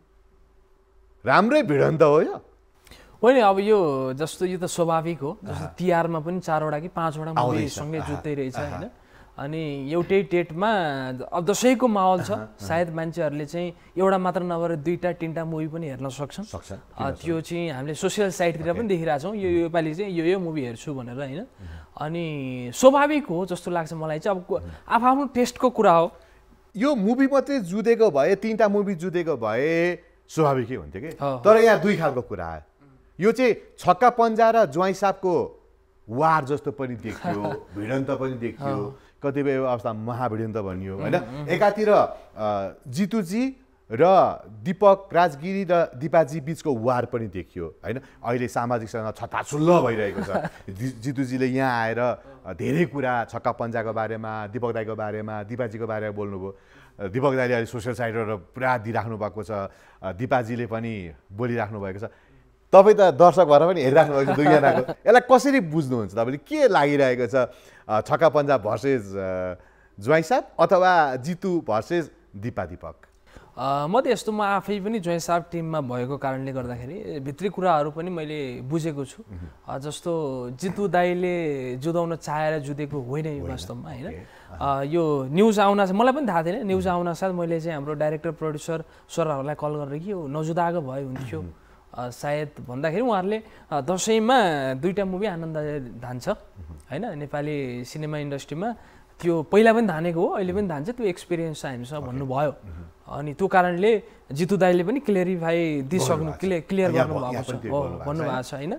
राम्रै भिडन्त हो यो होइन। अब यो जस्तो यो त स्वाभाविक हो। जस्तो तिहारमा पनि 4वटा कि 5वटा मुभी सँगै जुत्दै रहेछ होइन। अनि एउटै डेटमा अब दसैँको माहौल छ, सायद मान्छेहरूले चाहिँ एउटा मात्र नभएर 2टा 3टा मुभी पनि हेर्न सक्छन्। त्यो चाहिँ हामीले सोसियल साइटतिर पनि देखिरहेछौँ, यो योपालि चाहिँ यो मुभी हेर्छु भनेर होइन। अनि स्वाभाविक हो जस्तो लाग्छ मलाई चाहिँ। अब आफ्नो टेस्टको कुरा हो। यो मुभी मात्रै जुधेको भए 3टा मुभी जुधेको भए स्वाभाविकै हुन्थ्यो कि, तर यहाँ 2 खालको कुरा आयो। यो चाहिँ छक्का पन्जा र ज्वाइँ सापको वार जस्तो पनि देखियो, भिडन्त पनि देखियो, कतिपय अवस्था महाभिडन्त भनियो होइन। एकातिर जितुजी र दिपक राजगिरी र दिपाजी बिचको वार पनि देखियो होइन। अहिले सामाजिकसँग छताछुल्ल भइरहेको छ। जितुजीले यहाँ आएर धेरै कुरा छक्का पन्जाको बारेमा, दिपक दाईको बारेमा, दिपाजीको बारेमा बोल्नुभयो। दिपक दाईले अहिले सोसियल साइटबाट पुरा दिइराख्नु भएको छ, दिपाजीले पनि बोलिराख्नु भएको छ। तपाईँ त दर्शक भएर पनि हेरिराख्नु भएको छ दुईजनाको। यसलाई कसरी बुझ्नुहुन्छ तपाईँले? के लागिरहेको छ? छक्का पन्जा भर्सेस ज्वाइँ साप अथवा जितु भर्सेस दिपक? म त यस्तो, म आफै पनि ज्वाइँ साप टिममा भएको कारणले गर्दाखेरि भित्री कुराहरू पनि मैले बुझेको छु। जस्तो जितु दाईले जुधाउन चाहेर जुधेको होइन यो वास्तवमा होइन। यो न्युज आउन मलाई पनि थाहा थिएन। न्युज आउन साथ मैले चाहिँ हाम्रो डाइरेक्टर प्रोड्युसर सरहरूलाई कल गरेर कि यो नजुदाएको भए हुन्थ्यो सायद भन्दाखेरि उहाँहरूले दसैँमा 2टा मुभी आनन्द धान्छ होइन। नेपाली सिनेमा इन्डस्ट्रीमा त्यो पहिला पनि धानेको हो, अहिले पनि धान्छ, त्यो एक्सपिरियन्स छ हामीसँग भन्नुभयो। अनि त्यो कारणले जितु दाईले पनि क्लियर गर्नुभएको छ भन्नुभएको छ होइन।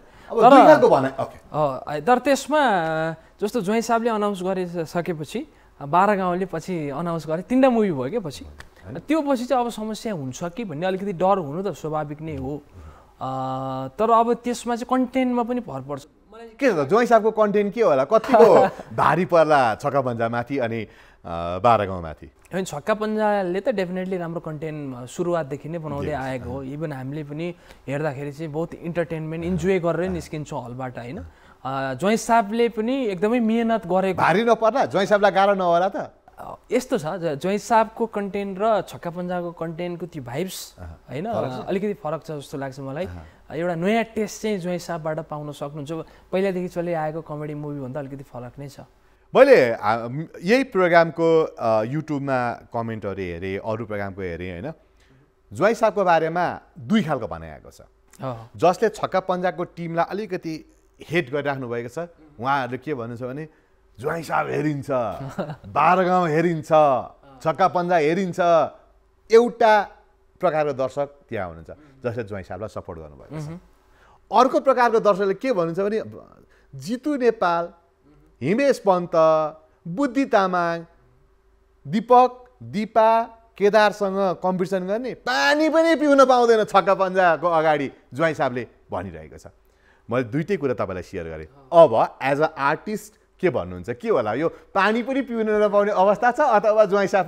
तर त्यसमा जस्तो ज्वाइँ साहबले अनाउन्स गरिसकेपछि 12 गाउँले पछि अनाउन्स गरे 3टा मुभी भयो क्या पछि। त्यो पछि चाहिँ अब समस्या हुन्छ कि भन्ने अलिकति डर हुनु त स्वाभाविक नै हो। तर अब त्यसमा चाहिँ कन्टेन्टमा पनि भर पर्छ। के छ ज्वाइँ साहबको कन्टेन्ट के होला? कतिको भारी पर्ला छक्का पन्जामाथि अनि 12 गाउँमाथि? छक्का पन्जाले त डेफिनेटली राम्रो कन्टेन्ट सुरुवातदेखि नै बनाउँदै आएको हो। इभन हामीले पनि हेर्दाखेरि चाहिँ बहुत इन्टरटेनमेन्ट इन्जोय गरेरै निस्किन्छौँ हलबाट होइन। ज्वाइँ साहबले पनि एकदमै मेहनत गरेको। भारी नपर्ला? ज्वाइँ साहबलाई गाह्रो नहोला त? यस्तो छ, ज्वाइँ साहबको कन्टेन्ट र छक्का पन्जाको कन्टेन्टको त्यो भाइब्स होइन अलिकति फरक छ जस्तो लाग्छ मलाई। एउटा नयाँ टेस्ट चाहिँ ज्वाइँ साहबबाट पाउन सक्नुहुन्छ। पहिलादेखि चलिआएको कमेडी मुभीभन्दा अलिकति फरक नै छ। मैले यही प्रोग्रामको युट्युबमा कमेन्टहरू हेरेँ, अरू प्रोग्रामको हेरेँ होइन। ज्वाइँ साहबको बारेमा 2 खालको भनाइएको छ। जसले छक्का पन्जाको टिमलाई अलिकति हेट गरिराख्नु भएको छ, उहाँहरूले के भन्नुहुन्छ भने ज्वाइँ साहब हेरिन्छ, 12 गाउँ हेरिन्छ, छक्का पन्जा हेरिन्छ। एउटा प्रकारको दर्शक त्यहाँ हुनुहुन्छ जसले ज्वाइँ साहबलाई सपोर्ट गर्नुभएको छ। अर्को प्रकारको दर्शकले के भन्नुहुन्छ भने जितु नेपाल, हिमेश पन्त, बुद्धि तामाङ, दिपक, दिपा, केदारसँग कम्पिटिसन गर्ने, पानी पनि पिउन पाउँदैन छक्का पन्जाको अगाडि ज्वाइँ साहबले भनिरहेको छ। मैले 2टै कुरा तपाईँलाई सेयर गरेँ। अब एज अ आर्टिस्ट के भन्नुहुन्छ? के होला यो? पानी पनि पिउन नपाउने अवस्था छ अथवा ज्वाइँ साहबले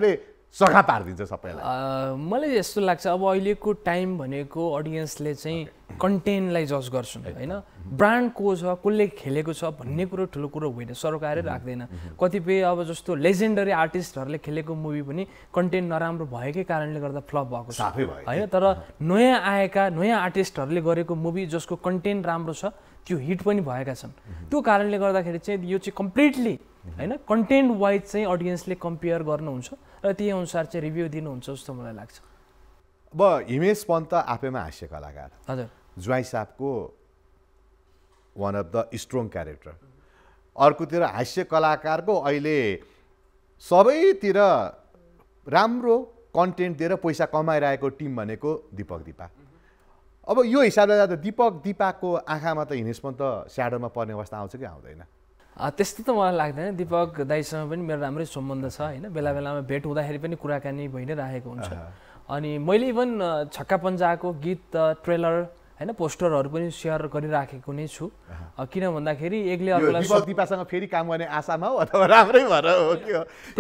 सखा पारिदिन्छ सबैलाई? मलाई यस्तो लाग्छ अब अहिलेको टाइम भनेको अडियन्सले चाहिँ कन्टेन्टलाई जज गर्छन् होइन, ब्रान्ड को छ, कसले खेलेको छ भन्ने कुरो ठुलो कुरो होइन, सरकारले राख्दैन। कतिपय अब जस्तो लेजेन्डरी आर्टिस्टहरूले खेलेको मुभी पनि कन्टेन्ट नराम्रो भएकै कारणले गर्दा फ्लप भएको छ होइन। तर नयाँ आर्टिस्टहरूले गरेको मुभी जसको कन्टेन्ट राम्रो छ त्यो हिट पनि भएका छन्। त्यो कारणले गर्दाखेरि चाहिँ यो चाहिँ कम्प्लिटली होइन कन्टेन्ट वाइज चाहिँ अडियन्सले कम्पेयर गर्नुहुन्छ र त्यही अनुसार चाहिँ रिभ्यू दिनुहुन्छ जस्तो मलाई लाग्छ। अब हिमेश पन्त आफैमा हास्य कलाकार, हजुर, ज्वाइँ साहबको one of the strong character, अर्कोतिर हास्य कलाकारको अहिले सबैतिर राम्रो कन्टेन्ट दिएर पैसा कमाइरहेको टिम भनेको दिपक दिपा। अब यो हिसाबले जाँदा दिपक दिपाको आँखामा त हिमेश पन्त स्याडोमा पर्ने अवस्था आउँछ कि आउँदैन? त्यस्तो त मलाई लाग्दैन। दिपक दाइसँग पनि मेरो राम्रै सम्बन्ध छ होइन, बेला बेलामा भेट हुँदाखेरि पनि कुराकानी भइ नै राखेको हुन्छ। अनि मैले इभन छक्का पन्जाको गीत ट्रेलर होइन पोस्टरहरू पनि सेयर गरिराखेको नै छु। किन भन्दाखेरि एकले अर्कोलाई दिपक दिपासँग फेरि काम गर्ने आशामा हो अथवा राम्रै भएर हो कि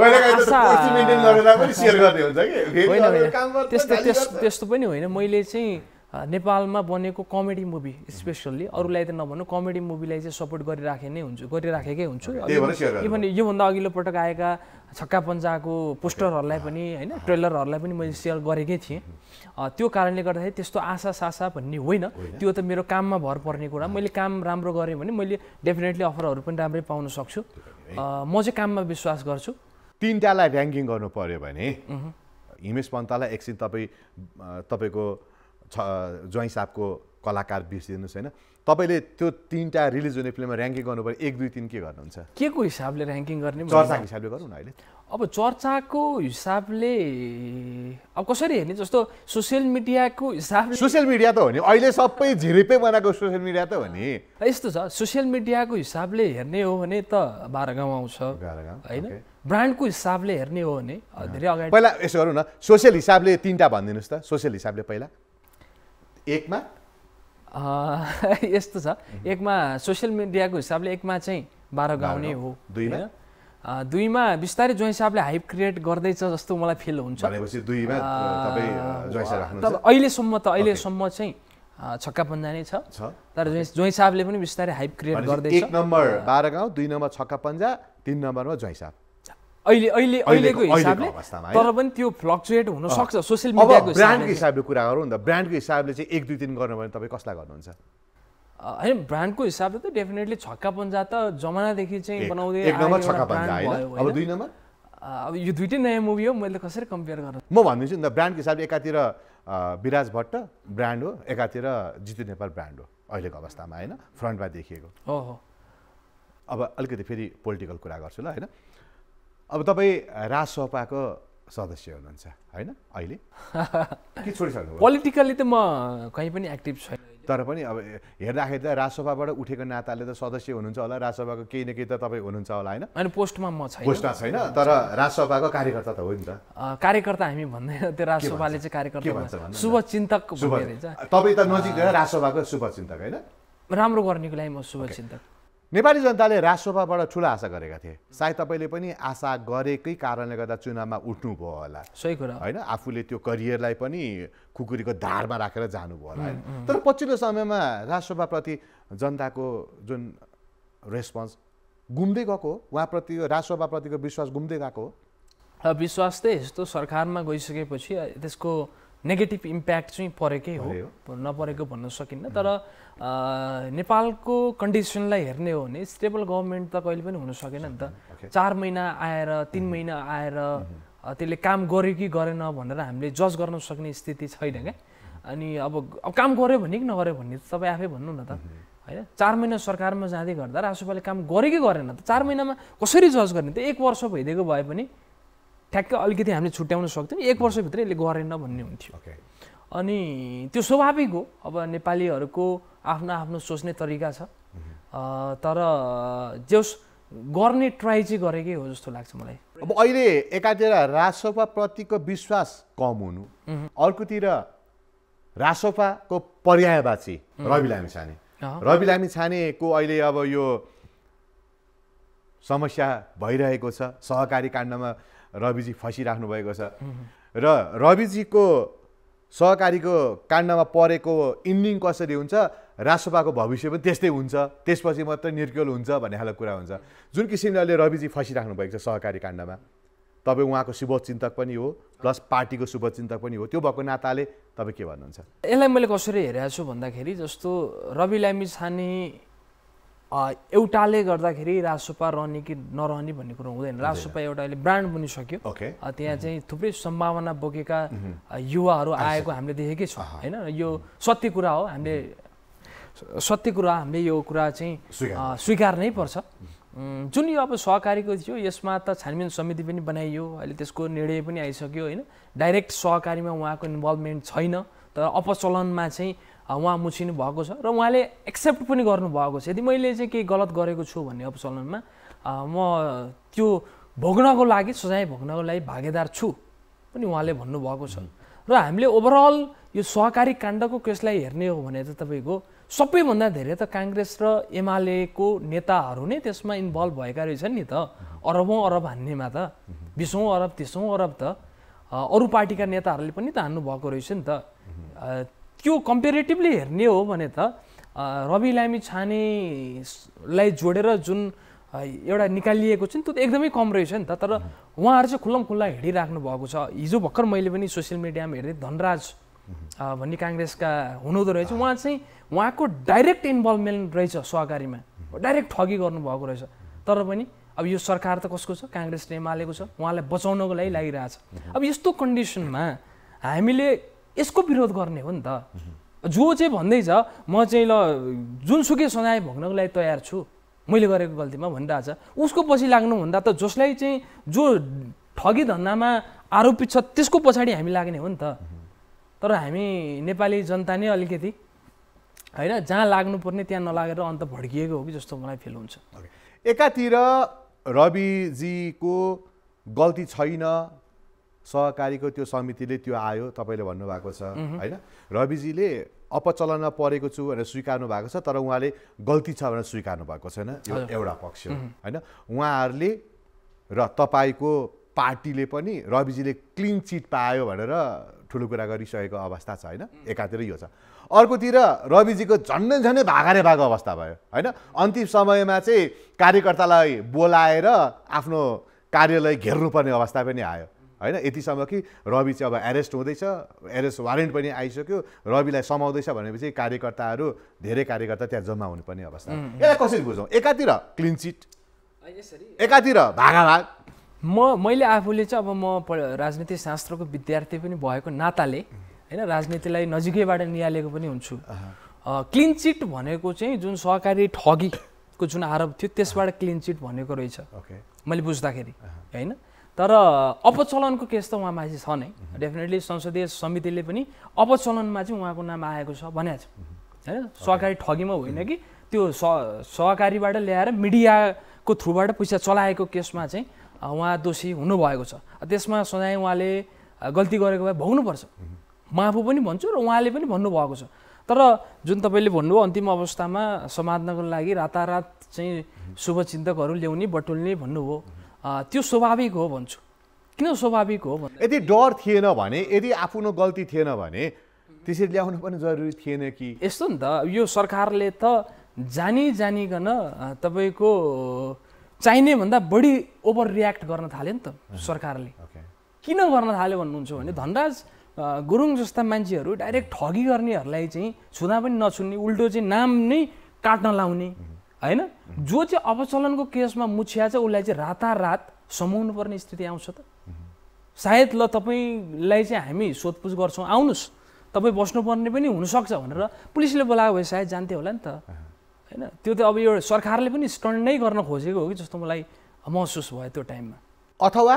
त्यस्तो पनि होइन। मैले चाहिँ नेपालमा बनेको कमेडी मुभी स्पेसल्ली अरूलाई त नभन्नु कमेडी मुभीलाई चाहिँ सपोर्ट गरिराखेकै हुन्छु। इभन योभन्दा अघिल्लो पटक आएका छक्का पन्जाको पोस्टरहरूलाई पनि होइन ट्रेलरहरूलाई पनि मैले सेयर गरेकै थिएँ। त्यो कारणले गर्दाखेरि त्यस्तो आशा साशा भन्ने होइन, त्यो त मेरो काममा भर पर्ने कुरा। मैले काम राम्रो गरेँ भने मैले डेफिनेटली अफरहरू पनि राम्रै पाउन सक्छु। म चाहिँ काममा विश्वास गर्छु। तिनटालाई ऱ्याङ्किङ गर्नु पर्यो भने हिमेश पन्तलाई एकछिन तपाईँको ज्वाइँ साहबको कलाकार बिर्सिदिनुहोस् होइन, तपाईँले त्यो तिनवटा रिलिज हुने फिल्ममा ऱ्याङ्किङ गर्नु पर्यो 1, 2, 3 के गर्नुहुन्छ? के को हिसाबले ऱ्याङ्किङ गर्ने? चर्चाको हिसाबले गरौँ न अहिले। अब चर्चाको हिसाबले अब कसरी हेर्ने, जस्तो सोसियल मिडियाको हिसाबले, सोसियल मिडिया त हो नि अहिले सबै झिरिपै बनाएको सोसियल मिडिया त हो नि। यस्तो छ, सोसियल मिडियाको हिसाबले हेर्ने हो भने त 12 गाउँ आउँछ होइन। ब्रान्डको हिसाबले हेर्ने हो भने धेरै अगाडि पहिला यसो गरौँ न, सोसियल हिसाबले तिनवटा भनिदिनुहोस् त। सोसियल हिसाबले पहिला एकमा यस्तो छ, एकमा सोसियल मिडियाको हिसाबले एकमा चाहिँ 12 गाउँ नै हो, दुईमा बिस्तारै ज्वाइँ साहबले हाइप क्रिएट गर्दैछ जस्तो मलाई फिल हुन्छ। तर अहिलेसम्म चाहिँ छक्का पन्जा नै छ, तर ज्वाइँ साहबले पनि बिस्तारै हाइप क्रिएट गर्दैछ। 1 नम्बर 12 गाउँ, 2 नम्बर छक्का पन्जा, 3 नम्बरमा ज्वाइँ साहब अहिलेको हिसाबले। तर पनि त्यो फ्लक्चुएट हुन सक्छ सोसियल मिडियाको हिसाबले कुरा गरौँ न त। ब्रान्डको हिसाबले चाहिँ 1, 2, 3 गर्नु भने तपाईँ कसलाई गर्नुहुन्छ? होइन ब्रान्डको हिसाबले त डेफिनेटली छक्का पन्जा त जमानादेखि चाहिँ बनाउँदै 1 नम्बर छक्का पन्जा होइन। अब 2 नम्बर अब यो दुईटै नयाँ मुभी हो, मैले कसरी कम्पेयर गर्नु? म भनिदिन्छु नि त, ब्रान्डको हिसाबले एकातिर विराज भट्ट ब्रान्ड हो, एकातिर जितु नेपाल ब्रान्ड हो अहिलेको अवस्थामा होइन, फ्रन्टमा देखिएको। ओहो, अब अलिकति फेरि पोलिटिकल कुरा गर्छु ल होइन। अब तपाईँ राजसभाको सदस्य हुनुहुन्छ होइन अहिले के छोडिसक्नु? पोलिटिकली त म कहीँ पनि एक्टिभ छैन, तर पनि अब हेर्दाखेरि त राजसभाबाट उठेको नाताले त सदस्य हुनुहुन्छ होला, राजसभाको केही न केही त तपाईँ हुनुहुन्छ होला होइन? होइन पोस्टमा म छैन, पोस्टमा छैन, तर राजसभाको कार्यकर्ता त हो नि त। कार्यकर्ता हामी भन्दैन, त्यो राजसभाले चाहिँ कार्यकर्ता शुभचिन्तक भन्छ। तपाईँ त नजिक राजसभाको शुभचिन्तक होइन? राम्रो गर्नेको लागि म शुभचिन्तक। नेपाली जनताले राजसभाबाट ठुलो आशा गरेका थिए, सायद तपाईँले पनि आशा गरेकै कारणले गर्दा चुनावमा उठ्नुभयो होला। सही कुरा होइन, आफूले त्यो करियरलाई पनि खुकुरीको धारमा राखेर जानुभयो होला होइन। तर पछिल्लो समयमा राजसभाप्रति जनताको जुन रेस्पोन्स गुम्दै गएको हो, उहाँप्रति राजसभाप्रतिको विश्वास गुम्दै गएको हो। विश्वास चाहिँ यस्तो सरकारमा गइसकेपछि त्यसको नेगेटिभ इम्प्याक्ट चाहिँ परेकै हो, नपरेको भन्न सकिन्न। तर नेपालको कन्डिसनलाई हेर्ने हो भने स्टेबल गभर्मेन्ट त कहिले पनि हुन सकेन नि त। 4 महिना आएर 3 महिना आएर त्यसले काम गर्यो कि गरेन भनेर हामीले जज गर्न सक्ने स्थिति छैन क्या। अनि अब काम गर्यो भने कि नगर्यो भन्ने तपाईँ आफै भन्नु न त होइन। 4 महिना सरकारमा जाँदै गर्दा राजसभाले काम गर्यो कि गरेन त 4 महिनामा कसरी जज गर्ने त? 1 वर्ष भइदिएको भए पनि ठ्याक्क अलिकति हामीले छुट्याउन सक्थ्यौँ, 1 वर्षभित्र यसले गरेन भन्ने हुन्थ्यो। अनि त्यो स्वाभाविक हो, अब नेपालीहरूको आफ्नो आफ्नो सोच्ने तरिका छ। तर जस गर्ने ट्राई चाहिँ गरेकै हो जस्तो लाग्छ मलाई। अब अहिले एकातिर राजसभाप्रतिको विश्वास कम हुनु, अर्कोतिर राजसभाको पर्यायवाची रवि लामिछानेको अहिले अब यो समस्या भइरहेको छ। सहकारी काण्डमा रविजी फसिराख्नु भएको छ र रविजीको सहकारीको काण्डमा परेको इन्डिङ कसरी हुन्छ, राष्ट्रसभाको भविष्य पनि त्यस्तै हुन्छ, त्यसपछि मात्रै निर्क्योल हुन्छ भन्ने खालको कुरा हुन्छ। जुन किसिमले अहिले रविजी फसिराख्नु भएको छ सहकारी काण्डमा, तपाईँ उहाँको शुभचिन्तक पनि हो प्लस पार्टीको शुभचिन्तक पनि हो, त्यो भएको नाताले तपाईँ के भन्नुहुन्छ? यसलाई मैले कसरी हेरेको छु भन्दाखेरि जस्तो रवि लामिछाने एउटाले गर्दाखेरि राजसपा रहने कि नरहने भन्ने कुरो हुँदैन। राजसपा एउटा अहिले ब्रान्ड बनिसक्यो, त्यहाँ चाहिँ थुप्रै सम्भावना बोकेका युवाहरू आएको हामीले देखेकै छौँ होइन। यो सत्य कुरा हो, हामीले यो कुरा चाहिँ स्वीकार नै पर्छ। जुन यो अब सहकारीको थियो यसमा त छानबिन समिति पनि बनाइयो, अहिले त्यसको निर्णय पनि आइसक्यो होइन। डाइरेक्ट सहकारीमा उहाँको इन्भल्भमेन्ट छैन, तर अपचलनमा चाहिँ उहाँ मुछिनु भएको छ र उहाँले एक्सेप्ट पनि गर्नुभएको छ। यदि मैले चाहिँ केही गलत गरेको छु भन्ने अपचलनमा म त्यो भोग्नको लागि, सजाय भोग्नको लागि भागीदार छु पनि उहाँले भन्नुभएको छ। र हामीले ओभरअल यो सहकारी काण्डको केसलाई हेर्ने हो भने त तपाईँको सबैभन्दा धेरै त काङ्ग्रेस र एमालेको नेताहरू नै त्यसमा इन्भल्भ भएका रहेछन् नि त। अरबौँ अरब हान्नेमा त 20औँ अरब 30औँ अरब त अरू पार्टीका नेताहरूले पनि त हान्नु भएको रहेछ नि त। त्यो कम्पेरिटिभली हेर्ने हो भने त रवि लामिछानेलाई जोडेर जुन एउटा निकालिएको छ नि त्यो त एकदमै कम रहेछ नि त। तर उहाँहरू चाहिँ खुल्लम खुल्ला हिँडिराख्नु भएको छ। हिजो भर्खर मैले पनि सोसियल मिडियामा हेर्दै धनराज भन्ने काङ्ग्रेसका हुनुहुँदो रहेछ, उहाँ चाहिँ उहाँको डाइरेक्ट इन्भल्भमेन्ट रहेछ सहकारीमा, डाइरेक्ट ठगी गर्नुभएको रहेछ। तर पनि अब यो सरकार त कसको छ? काङ्ग्रेस र एमालेको छ, उहाँलाई बचाउनको लागि लागिरहेछ। अब यस्तो कन्डिसनमा हामीले यसको विरोध गर्ने हो नि त। जो चाहिँ भन्दैछ म चाहिँ ल जुनसुकै सजाय भोग्नको लागि तयार छु मैले गरेको गल्तीमा भनिरहेछ, उसको पछि लाग्नुभन्दा त जसलाई चाहिँ जो ठगी धन्दामा आरोपित छ त्यसको पछाडि हामी लाग्ने हो नि त। तर हामी नेपाली जनता नै अलिकति होइन जहाँ लाग्नुपर्ने त्यहाँ नलागेर अन्त भड्किएको हो कि जस्तो मलाई फिल हुन्छ। एकातिर रविजीको गल्ती छैन, सहकारीको त्यो समितिले त्यो आयो तपाईँले भन्नुभएको छ होइन। रविजीले अपचलनमा परेको छु भनेर स्वीकार्नु भएको छ, तर उहाँले गल्ती छ भनेर स्वीकार्नु भएको छैन, यो एउटा पक्ष होइन। उहाँहरूले र तपाईँको पार्टीले पनि रविजीले क्लिन चिट पायो भनेर ठुलो कुरा गरिसकेको अवस्था छ होइन। एकातिर यो छ, अर्कोतिर रविजीको झन्डै भागारे भएको अवस्था भयो होइन। अन्तिम समयमा चाहिँ कार्यकर्तालाई बोलाएर आफ्नो कार्यालय घेर्नुपर्ने अवस्था पनि आयो होइन। यतिसम्म कि रवि चाहिँ अब एरेस्ट हुँदैछ, एरेस्ट वारेन्ट पनि आइसक्यो, रविलाई समाउँदैछ भनेपछि कार्यकर्ताहरू धेरै कार्यकर्ता त्यहाँ जम्मा हुनुपर्ने अवस्था। यसलाई कसरी बुझौँ? एकातिर क्लिन चिट, एकातिर भागाभाग। मैले आफूले चाहिँ अब म राजनीति शास्त्रको विद्यार्थी पनि भएको नाताले होइन राजनीतिलाई नजिकैबाट निहालेको पनि हुन्छु। क्लिन चिट भनेको चाहिँ जुन सहकारी ठगीको जुन आरोप थियो त्यसबाट क्लिन चिट भनेको रहेछ मैले बुझ्दाखेरि होइन। तर अपचलनको केस त उहाँमाथि छ नै, डेफिनेटली संसदीय समितिले पनि अपचलनमा चाहिँ उहाँको नाम आएको छ भनेको छ होइन। सहकारी ठगीमा होइन कि त्यो सहकारीबाट ल्याएर मिडियाको थ्रुबाट पैसा चलाएको केसमा चाहिँ उहाँ दोषी हुनुभएको छ। त्यसमा सजाय उहाँले गल्ती गरेको भए भोग्नुपर्छ, म आफू पनि भन्छु र उहाँले पनि भन्नुभएको छ। तर जुन तपाईँले भन्नुभयो अन्तिम अवस्थामा समात्नको लागि रातारात चाहिँ शुभचिन्तकहरू ल्याउने बटुल्ने भन्नुभयो, त्यो स्वाभाविक हो भन्छु। किन स्वाभाविक हो भन्दा यदि डर थिएन भने, यदि आफ्नो गल्ती थिएन भने त्यसरी ल्याउनु पनि जरुरी थिएन कि? यस्तो नि त, यो सरकारले त जानिकन तपाईँको चाहिने भन्दा बढी ओभर रियाक्ट गर्न थाल्यो नि त सरकारले। किन गर्न थाल्यो भन्नुहुन्छ भने धनराज गुरुङ जस्ता मान्छेहरू डाइरेक्ट ठगी गर्नेहरूलाई चाहिँ छुँदा पनि नछुन्ने, उल्टो चाहिँ नाम नै काट्न लाउने होइन। जो चाहिँ अपचलनको केसमा मुछिया छ उसलाई चाहिँ रातारात समाउनु पर्ने स्थिति आउँछ त। सायद ल तपाईँलाई चाहिँ हामी सोधपुछ गर्छौँ, आउनुहोस् तपाईँ बस्नुपर्ने पनि हुनसक्छ भनेर पुलिसले बोलाएको भए सायद जान्थ्यो होला नि त होइन। त्यो त अब यो सरकारले पनि स्टन्ट नै गर्न खोजेको हो कि जस्तो मलाई महसुस भयो त्यो टाइममा। अथवा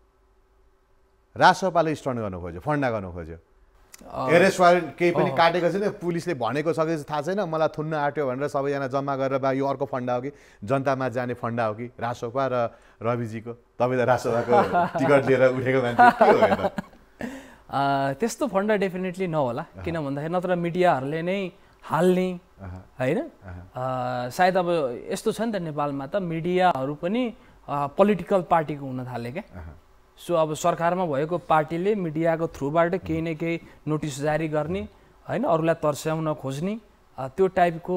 राजसभाले स्टन्ट गर्नु खोज्यो, फन्डा गर्नु खोज्यो, एरेस्ट वारेन्ट केही पनि काटेको छैन, पुलिसले भनेको सकेपछि थाहा छैन, मलाई थुन्न आँट्यो भनेर सबैजना जम्मा गरेर बा यो अर्को फन्डा हो कि जनतामा जाने फन्डा हो कि राजसभा र रविजीको? तपाईँ त राजसभाको टिकट लिएर उठेको मान्छे के हो त? त्यस्तो फन्डा डेफिनेटली नहोला, किन भन्दाखेरि नत्र मिडियाहरूले नै हाल्ने होइन। सायद अब यस्तो छ नि त नेपालमा त मिडियाहरू पनि पोलिटिकल पार्टीको हुन थाले क्या। सो अब सरकारमा भएको पार्टीले मिडियाको थ्रुबाट केही न केही नोटिस जारी गर्ने होइन, अरूलाई तर्स्याउन खोज्ने त्यो टाइपको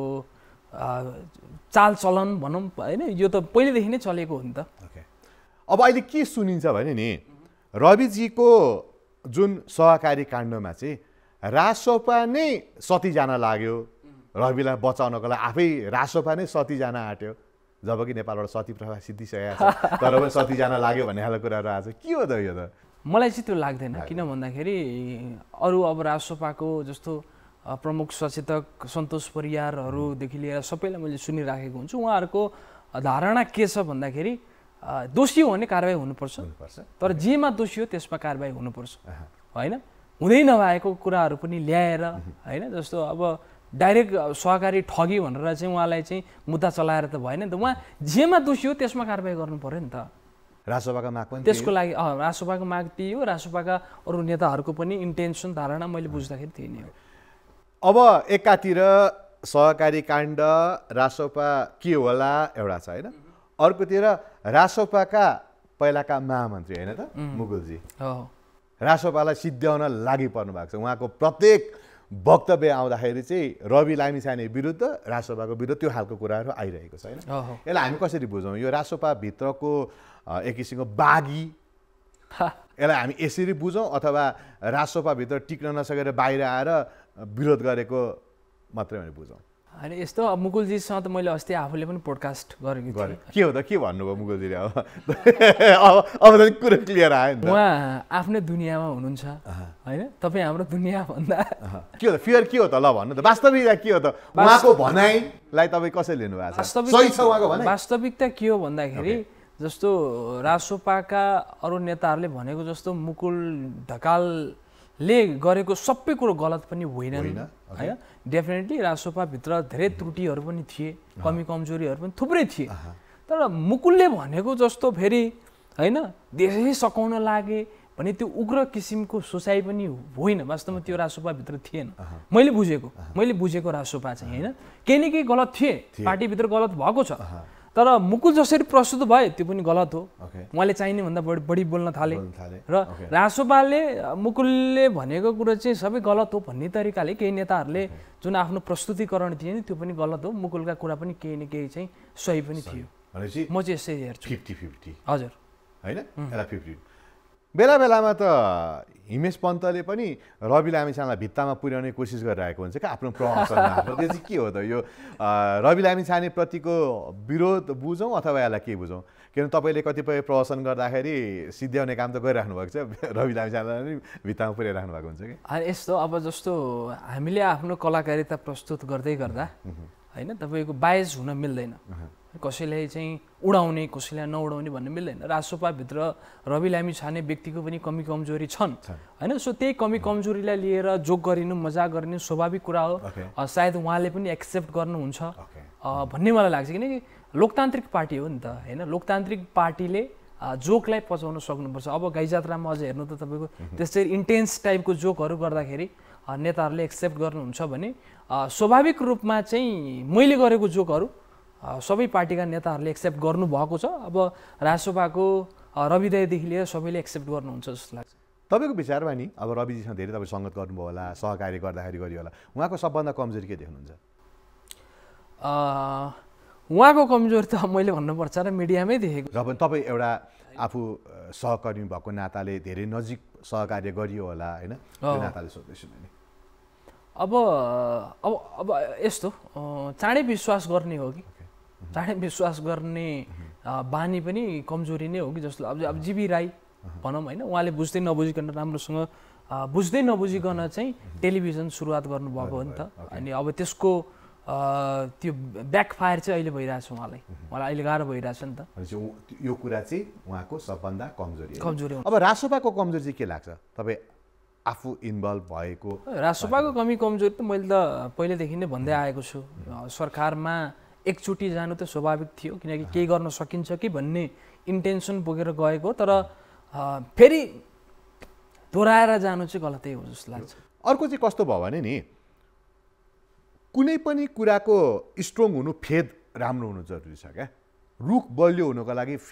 चालचलन भनौँ होइन, यो त पहिलेदेखि नै चलेको हो नि त। अब अहिले के सुनिन्छ भने नि रविजीको जुन सहकारी काण्डमा चाहिँ रासोपा नै सती जान लाग्यो, रविलाई बचाउनको लागि आफै रासोपा नै सती जान आँट्यो, जबकि नेपालबाट सती प्रथा सिद्धिसकेको छ तर पनि सती जान लाग्यो भन्ने खालको कुराहरू आएको छ। के हो त यो त? मलाई चाहिँ त्यो लाग्दैन, किन भन्दाखेरि अरू अब रासोपाको जस्तो प्रमुख सचेतक सन्तोष परियारहरूदेखि लिएर सबैलाई मैले सुनिराखेको हुन्छु। उहाँहरूको धारणा के छ भन्दाखेरि दोषी हो भने कारबाही हुनुपर्छ, तर जेमा दोषी हो त्यसमा कारबाही हुनुपर्छ होइन। हुँदै नभएको कुराहरू पनि ल्याएर होइन, जस्तो अब डाइरेक्ट सहकारी ठगी भनेर चाहिँ उहाँलाई चाहिँ मुद्दा चलाएर त भएन नि त। उहाँ जेमा दोषी हो त्यसमा कारबाही गर्नु पर्यो नि त। रासोपाको माग पनि त्यसको लागि रासोपाको माग त्यही हो, रासोपाका अरू नेताहरूको पनि इन्टेन्सन धारणा मैले बुझ्दाखेरि त्यही नै हो। अब एकातिर सहकारी काण्ड रासोपा के होला एउटा छ होइन, अर्कोतिर रासोपाका पहिलाका महामन्त्री होइन त मुकुलजी रासोपालाई सिद्ध्याउन लागि पर्नु भएको छ। उहाँको प्रत्येक वक्तव्य आउँदाखेरि चाहिँ रवि लामिछाने विरुद्ध रासोपाको विरुद्ध त्यो खालको कुराहरू आइरहेको छ होइन। यसलाई हामी कसरी बुझौँ? यो रासोपाभित्रको एक किसिमको बागी यसलाई हामी यसरी बुझौँ अथवा रासोपाभित्र टिक्न नसकेर बाहिर आएर विरोध गरेको मात्रै हामी बुझौँ? होइन, यस्तो अब मुकुलजीसँग त मैले अस्ति आफूले पनि पोडकास्ट गरेको थिएँ। के हो त, के भन्नुभयो मुकुलजीले? अब त कुरा क्लियर आयो नि त। उहाँ आफ्नै दुनियाँमा हुनुहुन्छ होइन, तपाईँ हाम्रो दुनियाँ भन्दा के हो त? फियर के हो त? ल भन्नु त, वास्तविकता के हो त? उहाँको भनाइलाई तपाईँ कसरी लिनु भएको छ? सही छ उहाँको भनाइ? वास्तविकता के हो भन्दाखेरि जस्तो रासोपाका अरू नेताहरूले भनेको जस्तो मुकुल ढकालले गरेको सबै कुरो गलत पनि होइन होइन। डेफिनेटली रासोपाभित्र धेरै त्रुटिहरू पनि थिए, कमी कमजोरीहरू पनि थुप्रै थिए, तर मुकुलले भनेको जस्तो फेरि होइन देशै सकाउन लागे भने त्यो उग्र किसिमको सोचाइ पनि होइन। वास्तवमा त्यो रासोपाभित्र थिएन मैले बुझेको रासोपा चाहिँ होइन। केही न केही गलत थिए, पार्टीभित्र गलत भएको छ, तर मुकुल जसरी प्रस्तुत भए त्यो पनि गलत हो। उहाँले चाहिने भन्दा बढी बोल्न थाले र रासोपाले मुकुलले भनेको कुरा चाहिँ सबै गलत हो भन्ने तरिकाले केही नेताहरूले जुन आफ्नो प्रस्तुतिकरण थिए नि त्यो पनि गलत हो। मुकुलका कुरा पनि केही न केही चाहिँ सही पनि थियो। म चाहिँ यसै हेर्छु 50-50 हजुर होइन। यसलाई 50 बेला बेलामा त हिमेश पन्तले पनि रवि लामिछानेलाई भित्तामा पुर्याउने कोसिस गरिरहेको हुन्छ क्या आफ्नो प्रमोसनमा। त्यो चाहिँ के हो त? यो रवि लामिछानेप्रतिको विरोध बुझौँ अथवा यसलाई के बुझौँ? किनभने तपाईँले कतिपय प्रदर्शन गर्दाखेरि सिद्ध्याउने काम त गरिराख्नु भएको छ, रवि लामिछानेलाई पनि भित्तामा पुर्याइराख्नु भएको हुन्छ कि। यस्तो अब जस्तो हामीले आफ्नो कलाकारिता प्रस्तुत गर्दै गर्दा होइन तपाईँको बायस हुन मिल्दैन, कसैलाई चाहिँ उडाउने कसैलाई नउडाउने भन्ने मिल्दैन। रासोपाभित्र रवि लामिछाने व्यक्तिको पनि कमी कमजोरी छन् होइन। सो त्यही कमी कमजोरीलाई लिएर जोक गरिनु मजाक गरिनु स्वाभाविक कुरा हो। सायद उहाँले पनि एक्सेप्ट गर्नुहुन्छ भन्ने मलाई लाग्छ, किनकि लोकतान्त्रिक पार्टी हो नि त होइन। लोकतान्त्रिक पार्टीले जोकलाई पचाउन सक्नुपर्छ। अब गाई जात्रामा अझ हेर्नु त तपाईँको त्यसरी इन्टेन्स टाइपको जोकहरू गर्दाखेरि नेताहरूले एक्सेप्ट गर्नुहुन्छ भने स्वाभाविक रूपमा चाहिँ मैले गरेको जोकहरू सबै पार्टीका नेताहरूले एक्सेप्ट गर्नुभएको छ। अब रासोपाको रविदायदेखि लिएर सबैले एक्सेप्ट गर्नुहुन्छ जस्तो लाग्छ। तपाईँको विचारमा नि अब रविजीसँग धेरै तपाईँ सङ्गत गर्नुभयो होला, सहकारी गर्दाखेरि गरियो होला, उहाँको सबभन्दा कमजोरी के देख्नुहुन्छ? उहाँको कमजोरी त मैले भन्नुपर्छ र मिडियामै देखेको। र पनि तपाईँ एउटा आफू सहकर्मी भएको नाताले धेरै नजिक सहकार्य गरियो होला होइन, त्यो नाताले सोध्दैछु मैले। अब यस्तो चाँडै विश्वास गर्ने हो कि चाँडै विश्वास गर्ने बानी पनि कमजोरी नै हो कि जस्तो। अब जीबी राई भनौँ होइन, उहाँले बुझ्दै नबुझिकन राम्रोसँग बुझ्दै नबुझिकन चाहिँ टेलिभिजन सुरुवात गर्नुभएको हो नि त। अनि अब त्यसको त्यो ब्याकफायर चाहिँ अहिले भइरहेछ उहाँलाई अहिले गाह्रो भइरहेछ नि त। यो कुरा चाहिँ उहाँको सबभन्दा कमजोरी हो। अब रासोपाको कमजोरी चाहिँ के लाग्छ तपाईँ आफू इन्भल्भ भएको? रासोपाको कमी कमजोरी त मैले त पहिलेदेखि नै भन्दै आएको छु। सरकारमा एकचोटि जानु त स्वाभाविक थियो, किनकि केही गर्न सकिन्छ कि भन्ने इन्टेन्सन बोकेर गएको, तर फेरि दोहोऱ्याएर जानु चाहिँ गलतै हो जस्तो लाग्छ। अर्को चाहिँ कस्तो भयो भने नि कुनै पनि कुराको स्ट्रङ हुनु फेद राम्रो हुनु जरुरी छ क्या। रुख बलियो हुनुको लागि फेद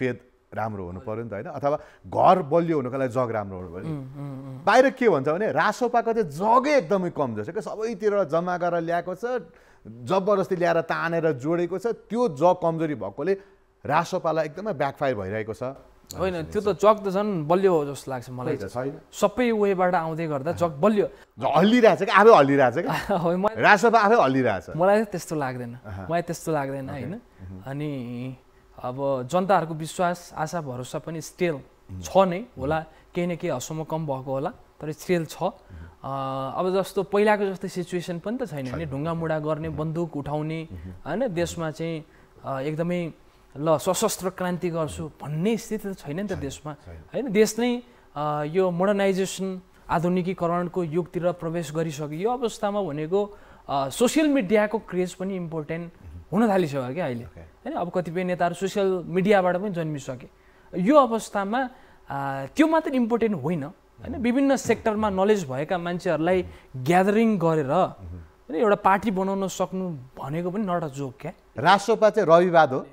राम्रो हुनु पर्यो नि त होइन, अथवा घर बलियो हुनुको लागि जग राम्रो हुनु पर्यो। बाहिर के भन्छ भने रासोपाको चाहिँ जगै एकदमै कमजोर छ क्या, सबैतिर जम्मा गरेर ल्याएको छ, जबरजस्ती ल्याएर तानेर जोडेको छ, त्यो जग कमजोरी भएकोले रासोपालाई एकदमै ब्याकफायर भइरहेको छ। होइन त्यो त जग त झन् बलियो हो जस्तो लाग्छ मलाई, सबै वेबाट आउँदै गर्दा जग बलियो हल्लिरहेछ क्या, आफै हल्लिरहेछ क्या, रासोपा आफै हल्लिरहेछ। मलाई त्यस्तो लाग्दैन, होइन। अनि अब जनताहरूको विश्वास आशा भरोसा पनि स्टिल छ नै होला, केही न केही हदसम्म कम भएको होला तर स्टिल छ। अब जस्तो पहिलाको जस्तो सिचुएसन पनि त छैन नि, ढुङ्गामुढा गर्ने, बन्दुक उठाउने होइन, देशमा चाहिँ एकदमै ल सशस्त्र क्रान्ति गर्छु भन्ने स्थिति त छैन नि त देशमा होइन। देश नै यो मोडर्नाइजेसन आधुनिकीकरणको युगतिर प्रवेश गरिसक्यो। यो अवस्थामा भनेको सोसियल मिडियाको क्रेज पनि इम्पोर्टेन्ट हुन थालिसक्यो क्या अहिले होइन। अब कतिपय नेताहरू सोसियल मिडियाबाट पनि जन्मिसके। यो अवस्थामा त्यो मात्र इम्पोर्टेन्ट होइन होइन, विभिन्न सेक्टरमा नलेज भएका मान्छेहरूलाई ग्यादरिङ गरेर होइन एउटा पार्टी बनाउन सक्नु भनेको पनि नट अ जोक क्या। रासोपा चाहिँ रविवाद हो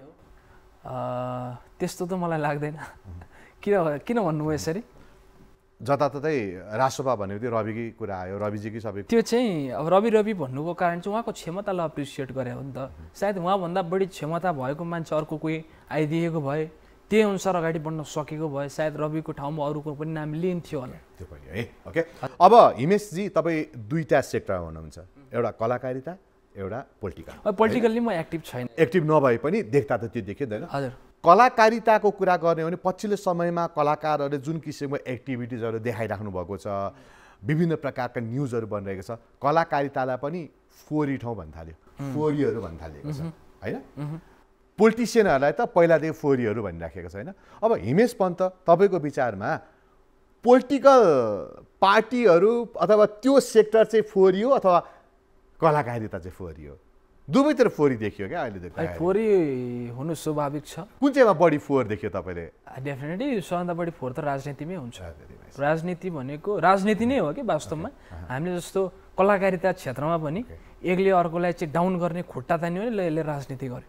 त्यस्तो त मलाई लाग्दैन। किन भन्नुभयो यसरी? जताततै रासोपा भनेको त्यो रविकै कुरा आयो, रविजीकै सबै। त्यो चाहिँ अब रवि भन्नुको कारण चाहिँ उहाँको क्षमतालाई एप्रिसिएट गरे हो नि त। सायद उहाँभन्दा बढी क्षमता भएको मान्छे अर्को कोही आइदिएको भए, त्यही अनुसार अगाडि बढ्न सकेको भए सायद रविको ठाउँमा अरूको पनि नाम लिन्थ्यो होला। त्यो पनि है। ओके, अब हिमेशजी तपाईँ दुईवटा सेक्टरमा हुनुहुन्छ, एउटा कलाकारिता, एउटा पोलिटिकल। पोलिटिकल्ली म एक्टिभ छैन। एक्टिभ नभए पनि देख्दा त त्यो देखिँदैन। हजुर। कलाकारिताको कुरा गर्ने हो भने पछिल्लो समयमा कलाकारहरूले जुन किसिमको एक्टिभिटिजहरू देखाइराख्नु भएको छ, विभिन्न प्रकारका न्युजहरू बनिरहेको छ, कलाकारितालाई पनि फोरी ठाउँ भन्न थाल्यो, फोरीहरू भन्न थालिएको छ होइन। पोलिटिसियनहरूलाई त पहिलादेखि फोरीहरू भनिराखेको छ होइन। अब हिमेश पन्त तपाईँको विचारमा पोलिटिकल पार्टीहरू अथवा त्यो सेक्टर चाहिँ फोरी हो अथवा कलाकारिता चाहिँ फोरी हो? दुवैतिर फोरी देखियो क्या अहिले देख्दा? फोरी हुनु स्वाभाविक छ। कुन चाहिँमा बढी फोहोर देखियो तपाईँले? डेफिनेटली सबभन्दा बढी फोहोर त राजनीतिमै हुन्छ। राजनीति भनेको राजनीति नै हो कि वास्तवमा। हामीले जस्तो कलाकारिता क्षेत्रमा पनि एकले अर्कोलाई चाहिँ डाउन गर्ने खुट्टा तान्यो भने यसले राजनीति गर्यो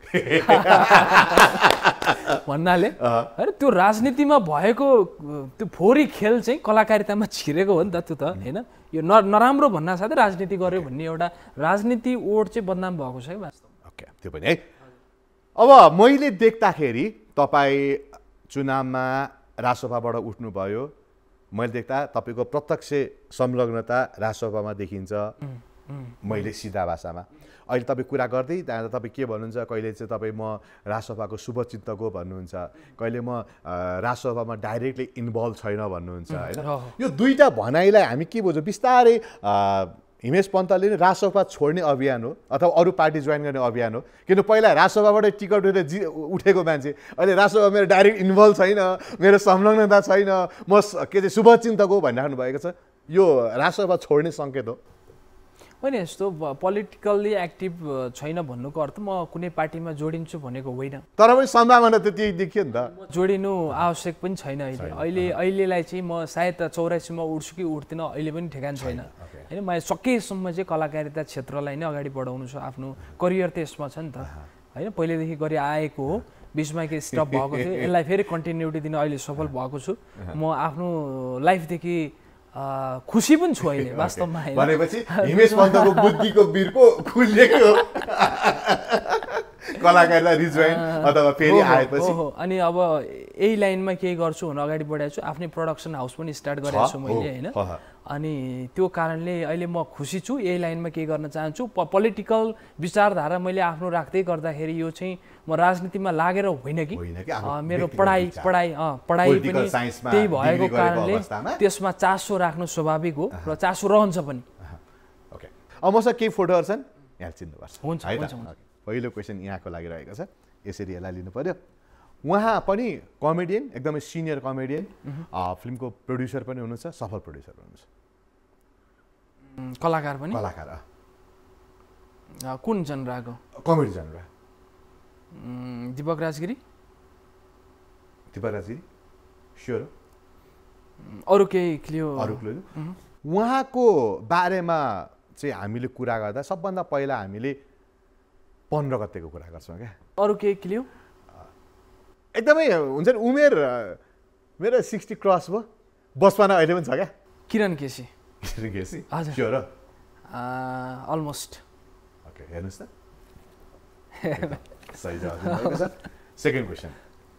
भन्नाले होइन। त्यो राजनीतिमा भएको त्यो फोहोरी खेल चाहिँ कलाकारितामा छिरेको हो नि त। त्यो त होइन, यो नराम्रो भन्न साथै राजनीति गर्यो भन्ने एउटा राजनीति ओड चाहिँ बदनाम भएको छ कि वास्तवमा। ओके, त्यो पनि है। अब मैले देख्दाखेरि तपाईँ चुनावमा रासोपाबाट उठ्नुभयो, मैले देख्दा तपाईँको प्रत्यक्ष संलग्नता रासोपामा देखिन्छ। मैले सिधा भाषामा अहिले तपाईँ कुरा गर्दै जाँदा तपाईँ के भन्नुहुन्छ, कहिले चाहिँ तपाईँ म रासोपाको शुभचिन्तक हो भन्नुहुन्छ, कहिले म रासोपामा डाइरेक्टली इन्भल्भ छैन भन्नुहुन्छ होइन। यो दुईवटा भनाइलाई हामी के बुझ्छौँ? बिस्तारै हिमेश पन्तले नै रासोपा छोड्ने अभियान हो अथवा अरू पार्टी जोइन गर्ने अभियान हो? किन पहिला रासोपाबाट टिकट उठेको मान्छे अहिले रासोपा मेरो डाइरेक्ट इन्भल्भ छैन, मेरो संलग्नता छैन, म के चाहिँ शुभचिन्तक हो भनिराख्नु भएको छ, यो रासोपा छोड्ने सङ्केत हो? होइन, यस्तो पोलिटिकल्ली एक्टिभ छैन भन्नुको अर्थ म कुनै पार्टीमा जोडिन्छु भनेको होइन। तर पनि सम्भावना त त्यही देखियो नि त। जोडिनु आवश्यक पनि छैन अहिलेलाई चाहिँ। म सायद 84मा उठ्छु कि उठ्दिनँ अहिले पनि ठेगान छैन होइन। मैले सकेसम्म चाहिँ कलाकारिता क्षेत्रलाई नै अगाडि बढाउनु छ। आफ्नो करियर त यसमा छ नि त होइन, पहिल्यैदेखि गरी आएको हो, बिचमा केही स्टप भएको थियो, यसलाई फेरि कन्टिन्युटी दिन अहिले सफल भएको छु। म आफ्नो लाइफदेखि खुसी पनि छु अहिले वास्तवमा। भनेपछि हिमेश पन्तको बुद्धिको बिर्को खुलिएको कलाकारलाई रिजोइन अथवा फेरि आएपछि। अनि अब यही लाइनमा केही गर्छु भनेर अगाडि बढाएको छु। आफ्नै प्रोडक्सन हाउस पनि स्टार्ट गरेको छु मैले होइन। अनि त्यो कारणले अहिले म खुसी छु, यही लाइनमा केही गर्न चाहन्छु। पोलिटिकल विचारधारा मैले आफ्नो राख्दै गर्दाखेरि यो चाहिँ म राजनीतिमा लागेर होइन कि मेरो पढाइ पनि त्यही भएको कारणले त्यसमा चासो राख्नु स्वाभाविक हो र चासो रहन्छ पनि। ओके, अब मसँग केही फोटोहरू छन्, यहाँ चिन्नुपर्छ। हुन्छ है त। पहिलो क्वेसन यहाँको लागि रहेको छ, यसरी यसलाई लिनु पर्यो। उहाँ पनि कमेडियन, एकदमै सिनियर कमेडियन, फिल्मको प्रड्युसर पनि हुनुहुन्छ, सफल प्रड्युसर हुनुहुन्छ, कलाकार पनि। कलाकार कुन जनराको? Comedy genre. Deepak Rajgiri. Deepak Rajgiri sure. अरू केही क्लियो? अरू क्लियो उहाँको बारेमा चाहिँ हामीले कुरा गर्दा सबभन्दा पहिला हामीले 15 गतेको कुरा गर्छौँ क्या। अरू केही क्लियो? एकदमै हुन्छ नि उमेर मेरो 60 क्रस भयो बचपना अहिले पनि छ क्या किरण केसी केसी हजुर स्योर हो अलमोस्ट ओके हेर्नुहोस् त सही जवाब दिनुभएको छ सेकेन्ड क्वेसन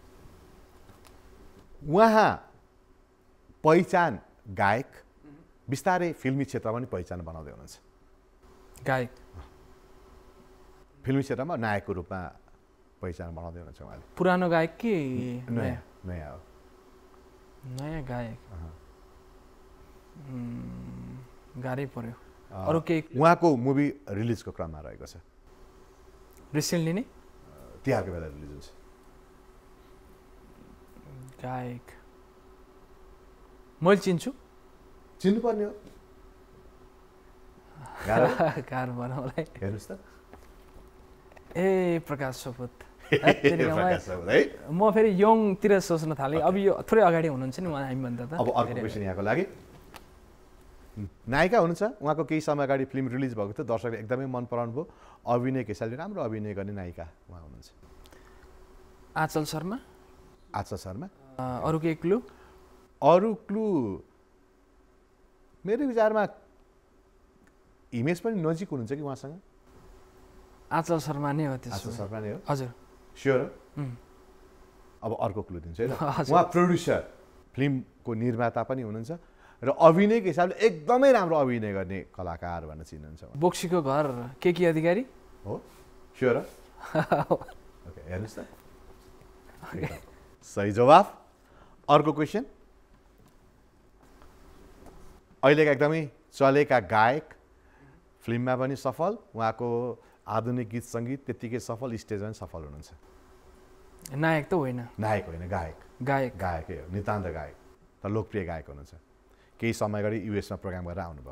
उहाँ पहिचान गायक बिस्तारै फिल्मी क्षेत्रमा पनि पहिचान बनाउँदै हुनुहुन्छ गायक फिल्मी क्षेत्रमा नायकको रूपमा पहिचान बनाउँदै हुनुहुन्छ उहाँले पुरानो गायक कि नयाँ नयाँ हो नयाँ गायक गाह्रै पर्यो अरू केही उहाँको मुभी रिलिजको क्रममा रहेको छ रिसेन्टली नै तिहारको बेला रिलिज हुन्छ गायक मैले चिन्छु चिन्नुपर्ने हो गाह्रो भएर मलाई हेर्नुहोस् त ए प्रकाश सपुत प्रकाश साउद है म फेरि यङतिर सोच्न थालेँ अब यो थोरै अगाडि हुनुहुन्छ नि उहाँ हामीभन्दा त अब अर्को क्वेसन यहाँको लागि नायिका हुनुहुन्छ उहाँको केही समय अगाडि फिल्म रिलिज भएको थियो दर्शकले एकदमै मन पराउनु भयो अभिनयको हिसाबले राम्रो अभिनय गर्ने नायिका उहाँ हुनुहुन्छ आँचल शर्मा आशा शर्मा अरू केही क्लु अरू क्लु मेरो विचारमा इमेज पनि नजिक हुनुहुन्छ कि उहाँसँग आँचल शर्मा नै हो आशा त्यसो शर्मा नै हो हजुर स्योर हो उम्, अब अर्को क्लु दिन्छु है त हजुर। उहाँ प्रोड्युसर फिल्मको निर्माता पनि हुनुहुन्छ र अभिनयको हिसाबले एकदमै राम्रो अभिनय गर्ने कलाकार भनेर चिन्नुहुन्छ उहाँ। बोक्सीको घर केकी अधिकारी हो स्योर हो ओके हेर्नुहोस् त सही जवाफ अर्को क्वेसन अहिलेका एकदमै चलेका गायक फिल्ममा पनि सफल उहाँको आधुनिक गीत सङ्गीत त्यत्तिकै सफल स्टेजमा पनि सफल हुनुहुन्छ नायक त होइन नायक होइन गायक गायक गायकै हो नितान्त गायक तर लोकप्रिय गायक हुनुहुन्छ केही समय अगाडि युएसमा प्रोग्राम गरेर आउनुभयो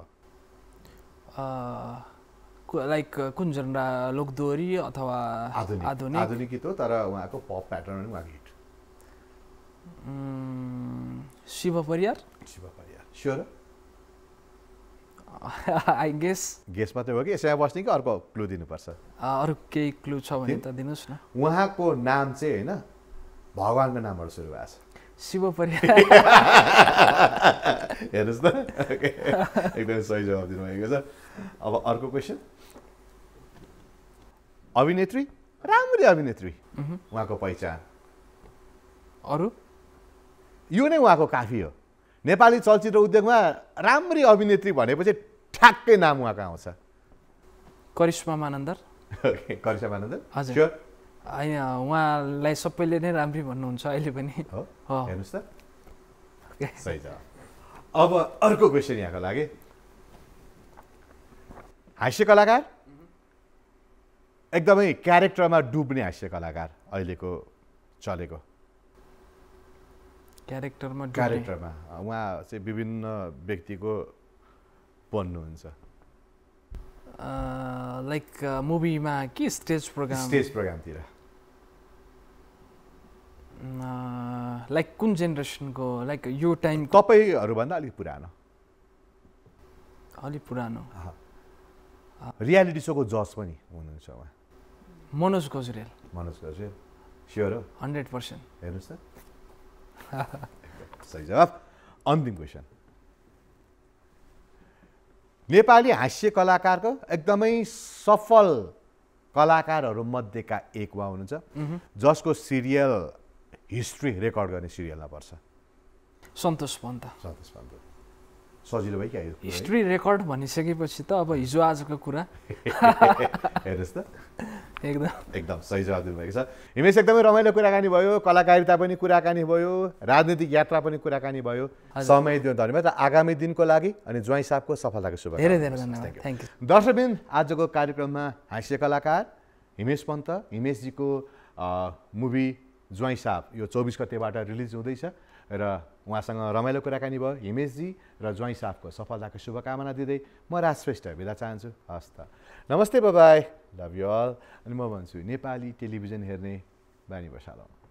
लाइक कुन जनरा लोकदोहोरी अथवा आधुनिक आधुनिक गीत हो तर उहाँको पप प्याटर्न पनि उहाँको hit Shiva Pariyar Shiva Pariyar sure I guess guess मात्रै हो कि यसैमा बस्ने कि अर्को क्लु दिनुपर्छ अरू केही क्लु छ भने त दिनुहोस् न उहाँको नाम चाहिँ होइन भगवान्को नामबाट सुरु भएको छ शिव परियार हेर्नुहोस् त एकदमै सही जवाब दिनुभएको छ अब अर्को क्वेसन अभिनेत्री राम्ररी अभिनेत्री उहाँको पहिचान अरू यो नै उहाँको काफी हो नेपाली चलचित्र उद्योगमा राम्ररी अभिनेत्री भनेपछि ठ्याक्कै नाम उहाँको आउँछ करिश्मा मानन्दर करिश्मा मानन्दर हजुर। स्योर होइन उहाँलाई सबैले नै राम्री भन्नुहुन्छ अहिले पनि हो हो। हेर्नुहोस् त सही जवाब अब अर्को क्वेसन यहाँको लागि हास्य कलाकार एकदमै क्यारेक्टरमा डुब्ने हास्य कलाकार अहिलेको चलेको क्यारेक्टरमा उहाँ चाहिँ विभिन्न व्यक्तिको बन्नुहुन्छ लाइक मुभीमा कि स्टेज प्रोग्रामतिर लाइक कुन जेनेरेसनको लाइक यो टाइम तपाईँहरूभन्दा अलिक पुरानो अलिक पुरानो रियालिटी सोको जज पनि हुनुहुन्छ उहाँ मनोज गजुरेल स्योर हो 100% हेर्नुहोस् त सही जवाब अन्तिम क्वेसन नेपाली हास्य कलाकारको एकदमै सफल कलाकारहरू मध्येका एक उहाँ हुनुहुन्छ जसको सिरियल हिस्ट्री रेकर्ड गर्ने सिरियलमा पर्छ सन्तोष पन्त सजिलो भयो क्या हिस्ट्री रेकर्ड भनिसकेपछि त अब हिजो आजको कुरा हेर्नुहोस् त एकदम सही जवाब दिनुभएको छ हिमेश एकदमै रमाइलो कुराकानी भयो कलाकारिता पनि कुराकानी भयो राजनीतिक यात्रा पनि कुराकानी भयो समय दिनु धन्यवाद र आगामी दिनको लागि अनि ज्वाइँ साहबको सफलताको शुभकामना धेरै धेरै धन्यवाद थ्याङ्क यू दर्शकबिन आजको कार्यक्रममा हास्य कलाकार हिमेश पन्त हिमेशजीको मुभी ज्वाइँ साहब यो 24 गतेबाट रिलिज हुँदैछ र उहाँसँग रमाइलो कुराकानी भयो हिमेशजी र ज्वाइँ साहबको सफलताको शुभकामना दिँदै म राज श्रेष्ठ बिदा चाहन्छु हस् त नमस्ते बाबाई लभ यु अल अनि म भन्छु नेपाली टेलिभिजन हेर्ने बानी बसालौँ